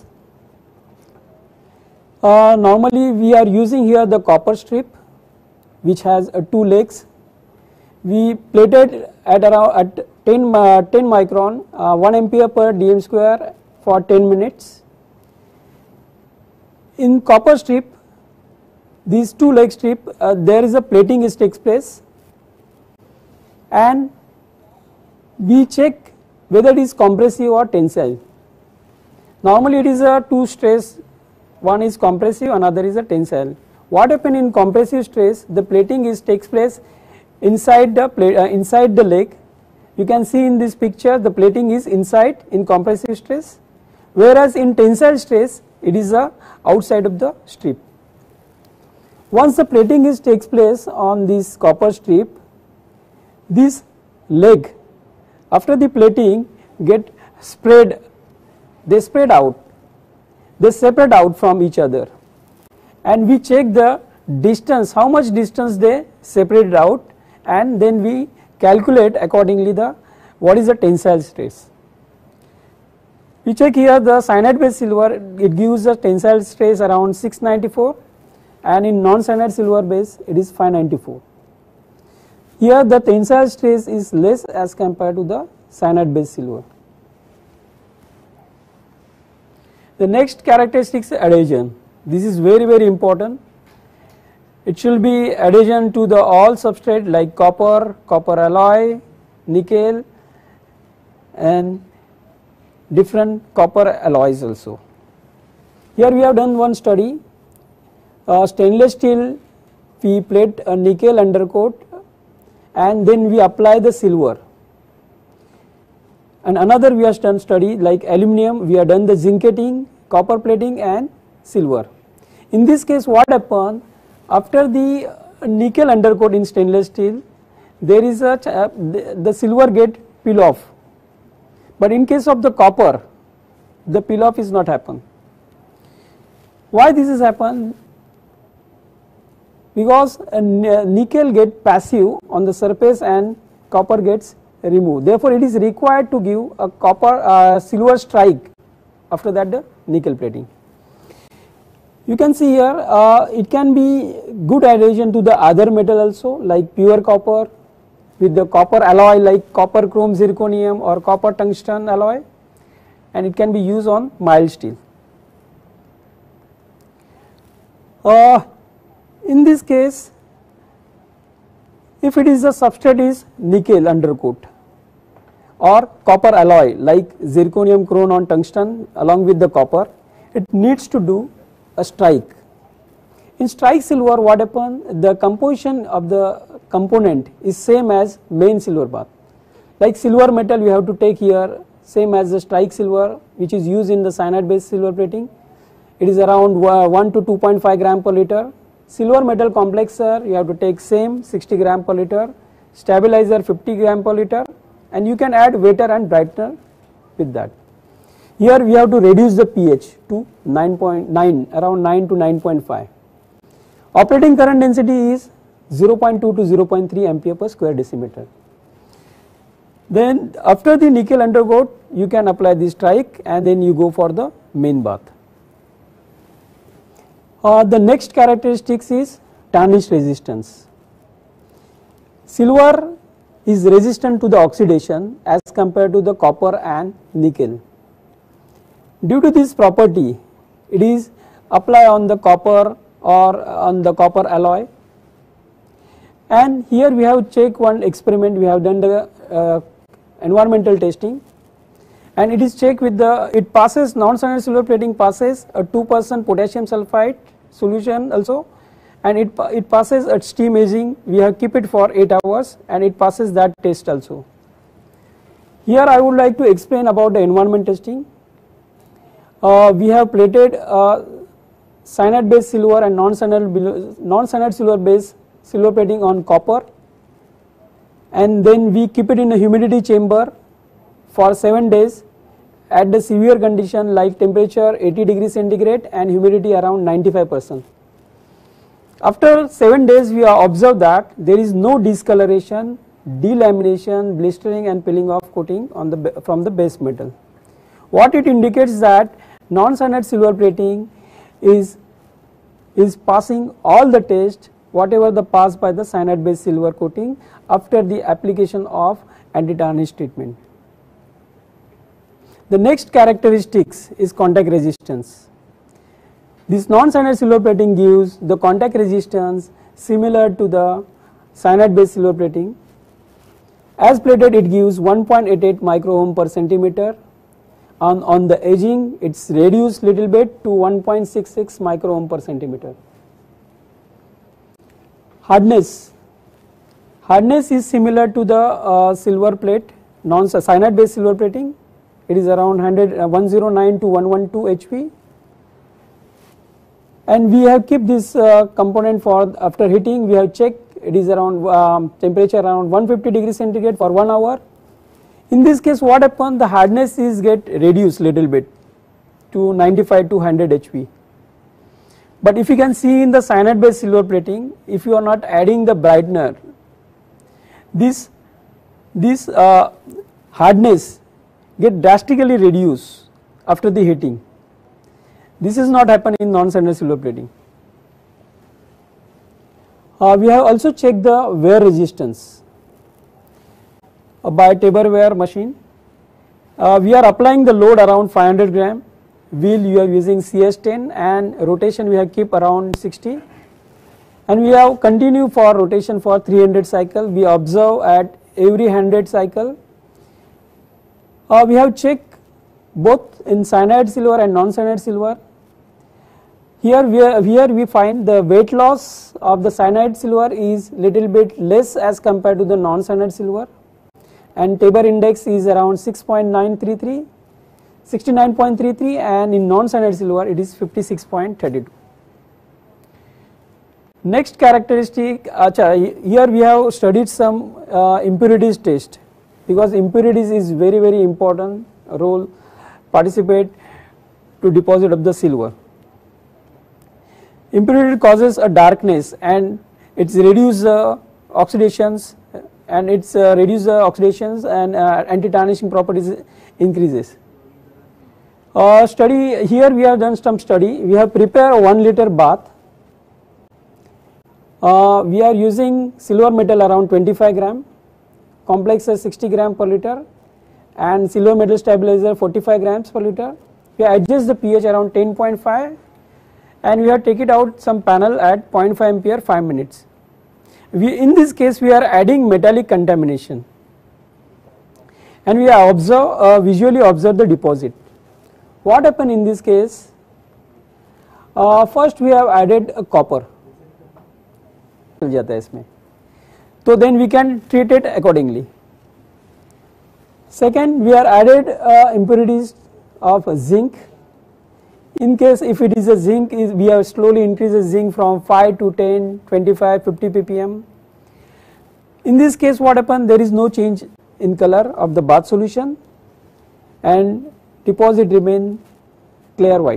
Uh, normally we are using here the copper strip which has uh, two legs. We plated at around at ten, uh, ten micron, uh, one ampere per dm square for ten minutes. In copper strip, these two leg strip, uh, there is a plating is takes place, and we check whether it is compressive or tensile. Normally it is a two stress, one is compressive, another is a tensile. What happen in compressive stress, the plating is takes place inside the plate, uh, inside the leg. You can see in this picture the plating is inside in compressive stress, whereas in tensile stress it is uh, outside of the strip. Once the plating is takes place on this copper strip, this leg after the plating get spread, they spread out, they separate out from each other, and we check the distance, how much distance they separated out, and then we calculate accordingly the what is the tensile stress. We check here the cyanide based silver, it gives a tensile stress around six ninety-four, and in non-cyanide silver base it is five ninety-four. Here the tensile stress is less as compared to the cyanide based silver. The next characteristic is adhesion. This is very very important. It should be adhesion to the all substrate like copper, copper alloy, nickel, and different copper alloys also. Here we have done one study, uh, stainless steel, we plate a nickel undercoat and then we apply the silver. And another we have done study like aluminum, we have done the zincating, copper plating and silver. In this case what happened, after the nickel undercoat in stainless steel, there is a, the, the silver get peel off. But in case of the copper, the peel off is not happen. Why this is happen? Because a nickel get passive on the surface and copper gets removed. Therefore, it is required to give a copper uh, silver strike after that the nickel plating. You can see here uh, it can be good adhesion to the other metal also like pure copper, with the copper alloy like copper chrome zirconium or copper tungsten alloy, and it can be used on mild steel. Uh, in this case, if it is the substrate is nickel undercoat or copper alloy like zirconium chrome on tungsten along with the copper, it needs to do a strike. In strike silver what happen, the composition of the component is same as main silver bath. Like silver metal we have to take here same as the strike silver which is used in the cyanide based silver plating. It is around one to two point five gram per liter. Silver metal complexer you have to take same sixty gram per liter, stabilizer fifty gram per liter, and you can add waiter and brightener with that. Here we have to reduce the pH to nine point nine, around nine to nine point five. Operating current density is zero point two to zero point three ampere per square decimeter. Then after the nickel undercoat you can apply the strike and then you go for the main bath. Uh, the next characteristics is tarnish resistance. Silver is resistant to the oxidation as compared to the copper and nickel. Due to this property, it is apply on the copper or on the copper alloy. And here we have checked one experiment, we have done the uh, environmental testing, and it is checked with the, it passes non-cyanide silver plating passes a two percent potassium sulfide solution also, and it, it passes at steam aging, we have keep it for eight hours and it passes that test also. Here I would like to explain about the environment testing. Uh, we have plated uh, cyanide based silver and non-cyanide non-cyanide silver based silver plating on copper, and then we keep it in a humidity chamber for seven days at the severe condition like temperature eighty degrees centigrade and humidity around ninety-five percent. After seven days we have observed that there is no discoloration, delamination, blistering and peeling off coating on the from the base metal. What it indicates that non-cyanide silver plating is is passing all the tests whatever the passed by the cyanide based silver coating after the application of anti-tarnish treatment. The next characteristics is contact resistance. This non-cyanide silver plating gives the contact resistance similar to the cyanide based silver plating. As plated it gives one point eight eight micro ohm per centimeter. On, on the aging it's reduced little bit to one point six six micro ohm per centimeter. Hardness. Hardness is similar to the uh, silver plate, non-cyanide based silver plating. It is around one hundred, uh, one oh nine to one twelve H P. And we have kept this uh, component for after heating, we have checked it is around um, temperature around one hundred fifty degrees centigrade for one hour. In this case what happens, the hardness is get reduced little bit to ninety-five to one hundred H P. But if you can see in the cyanide based silver plating, if you are not adding the brightener, this this uh, hardness get drastically reduced after the heating. This is not happen in non-standard silver plating. Uh, we have also checked the wear resistance uh, by Tabor wear machine. Uh, we are applying the load around five hundred gram, wheel you are using C S ten, and rotation we have keep around sixty, and we have continue for rotation for three hundred cycle. We observe at every one hundred cycle. Uh, we have checked both in cyanide silver and non-cyanide silver. Here we, are, here we find the weight loss of the cyanide silver is little bit less as compared to the non-cyanide silver, and Tabor index is around six point nine three three, sixty-nine point three three, and in non-cyanide silver it is fifty-six point three two. Next characteristic, achha, here we have studied some uh, impurities test, because impurities is very very important role participate to deposit of the silver. Impurity causes a darkness, and it's reduce uh, oxidations, and it's uh, reduce uh, oxidations and uh, anti-tarnishing properties increases. Uh, study here we have done some study. We have prepared a one liter bath. Uh, we are using silver metal around twenty-five gram, complex is sixty gram per liter, and silver metal stabilizer forty-five grams per liter. We adjust the pH around ten point five, and we have take it out some panel at zero point five ampere five minutes. We, in this case we are adding metallic contamination, and we are observe uh, visually observe the deposit. What happened in this case? Uh, first we have added a copper. So then we can treat it accordingly. Second, we are added uh, impurities of zinc. In case if it is a zinc, is we have slowly increased the zinc from five to ten, twenty-five, fifty p p m. In this case what happened, there is no change in color of the bath solution, and deposit remain clear white.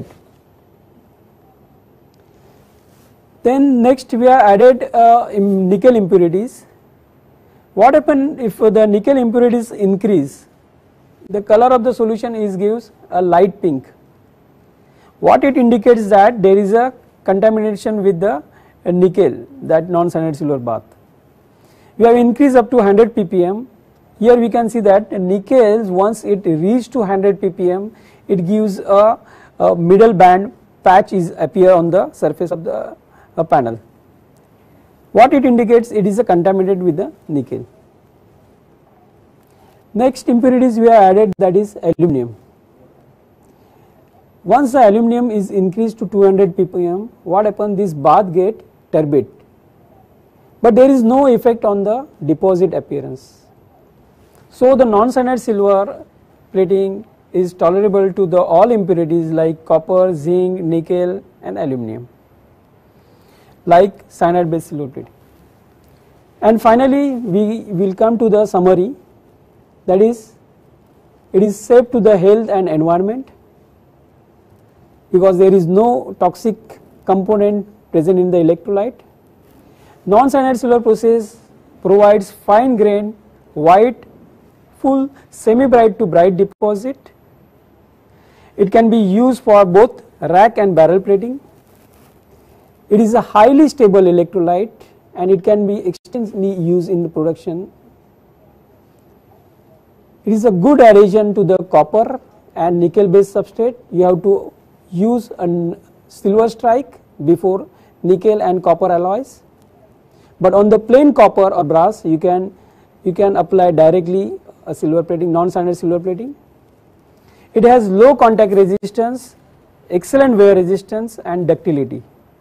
Then next we have added uh, nickel impurities. What happens if the nickel impurities increase? The color of the solution is gives a light pink. What it indicates that there is a contamination with the uh, nickel, that non-cyanide silver bath. We have increased up to one hundred p p m. Here we can see that nickel, once it reaches to one hundred p p m, it gives a, a middle band patch is appear on the surface of the a panel. What it indicates, it is a contaminated with the nickel. Next impurities we have added, that is aluminum. Once the aluminum is increased to two hundred p p m, what happens, this bath get turbid, but there is no effect on the deposit appearance. So the non-cyanide silver plating is tolerable to the all impurities like copper, zinc, nickel and aluminum, like cyanide based silver plating. And finally we will come to the summary, that is it is safe to the health and environment because there is no toxic component present in the electrolyte. Non-cyanide silver process provides fine grain, white, full, semi-bright to bright deposit. It can be used for both rack and barrel plating. It is a highly stable electrolyte and it can be extensively used in the production. It is a good addition to the copper and nickel based substrate. You have to use a silver strike before nickel and copper alloys, but on the plain copper or brass you can you can apply directly a silver plating, non-cyanide silver plating. It has low contact resistance, excellent wear resistance and ductility.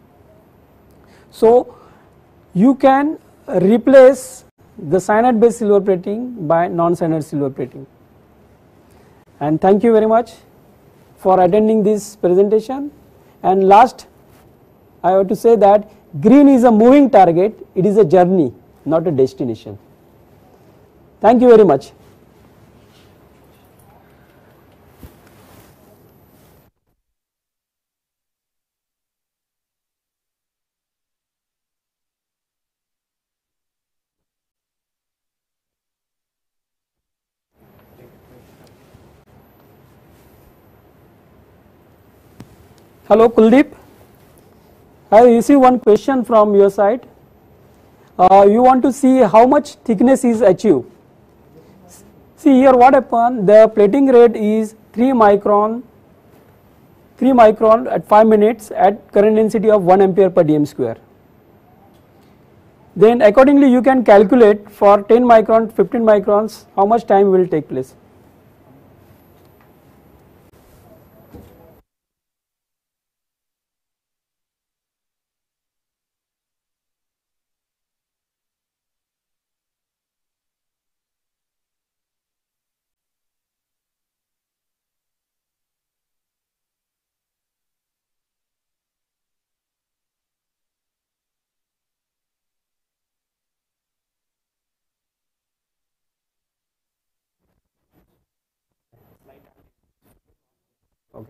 So you can replace the cyanide based silver plating by non-cyanide silver plating. And thank you very much for attending this presentation. And last, I have to say that green is a moving target, it is a journey, not a destination. Thank you very much. Hello, Kuldeep. I received one question from your side. Uh, you want to see how much thickness is achieved. See here what happened, the plating rate is three micron, three micron at five minutes at current density of one ampere per dm square. Then accordingly you can calculate for ten micron, fifteen microns how much time will take place. Okay.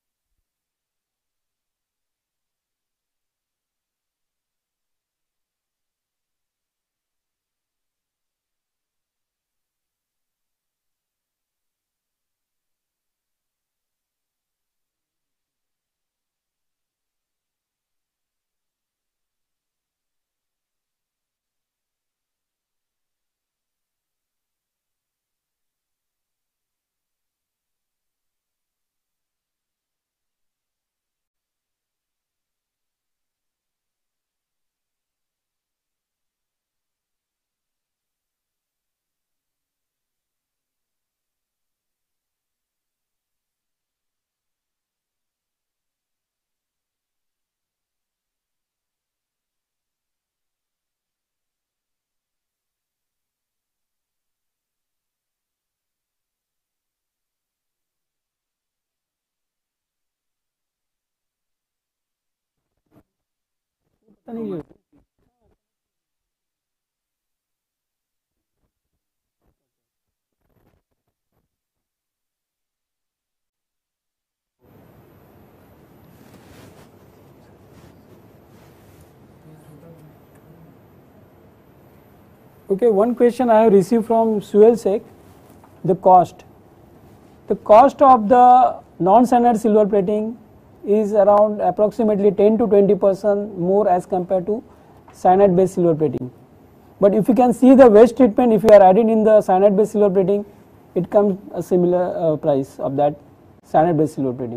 Okay, one question I have received from Suel Sheikh, the cost. The cost of the non-standard silver plating is around approximately ten to twenty percent more as compared to cyanide based silver plating. But if you can see the waste treatment, if you are adding in the cyanide based silver plating, it comes a similar uh, price of that cyanide based silver plating.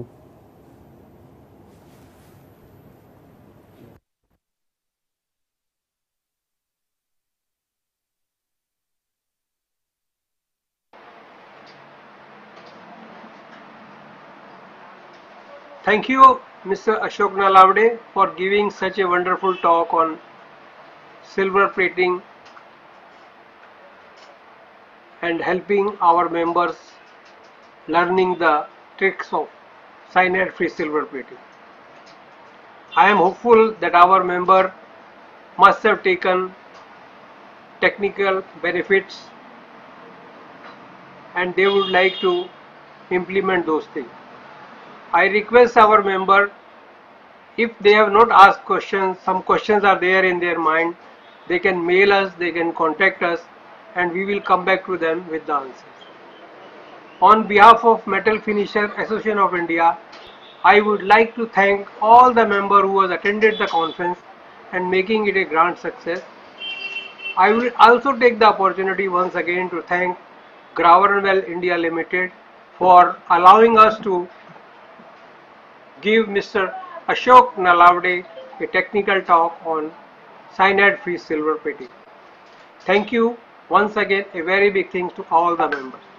Thank you, Mister Ashok Nalawade, for giving such a wonderful talk on silver plating and helping our members learning the tricks of cyanide free silver plating. I am hopeful that our member must have taken technical benefits and they would like to implement those things. I request our member, if they have not asked questions, some questions are there in their mind, they can mail us, they can contact us, and we will come back to them with the answers. On behalf of Metal Finisher Association of India, I would like to thank all the members who has attended the conference and making it a grand success. I will also take the opportunity once again to thank Graver and Well India Limited for allowing us to give Mister Ashok Nalawade a technical talk on cyanide free silver plating. Thank you once again, a very big thanks to all the members.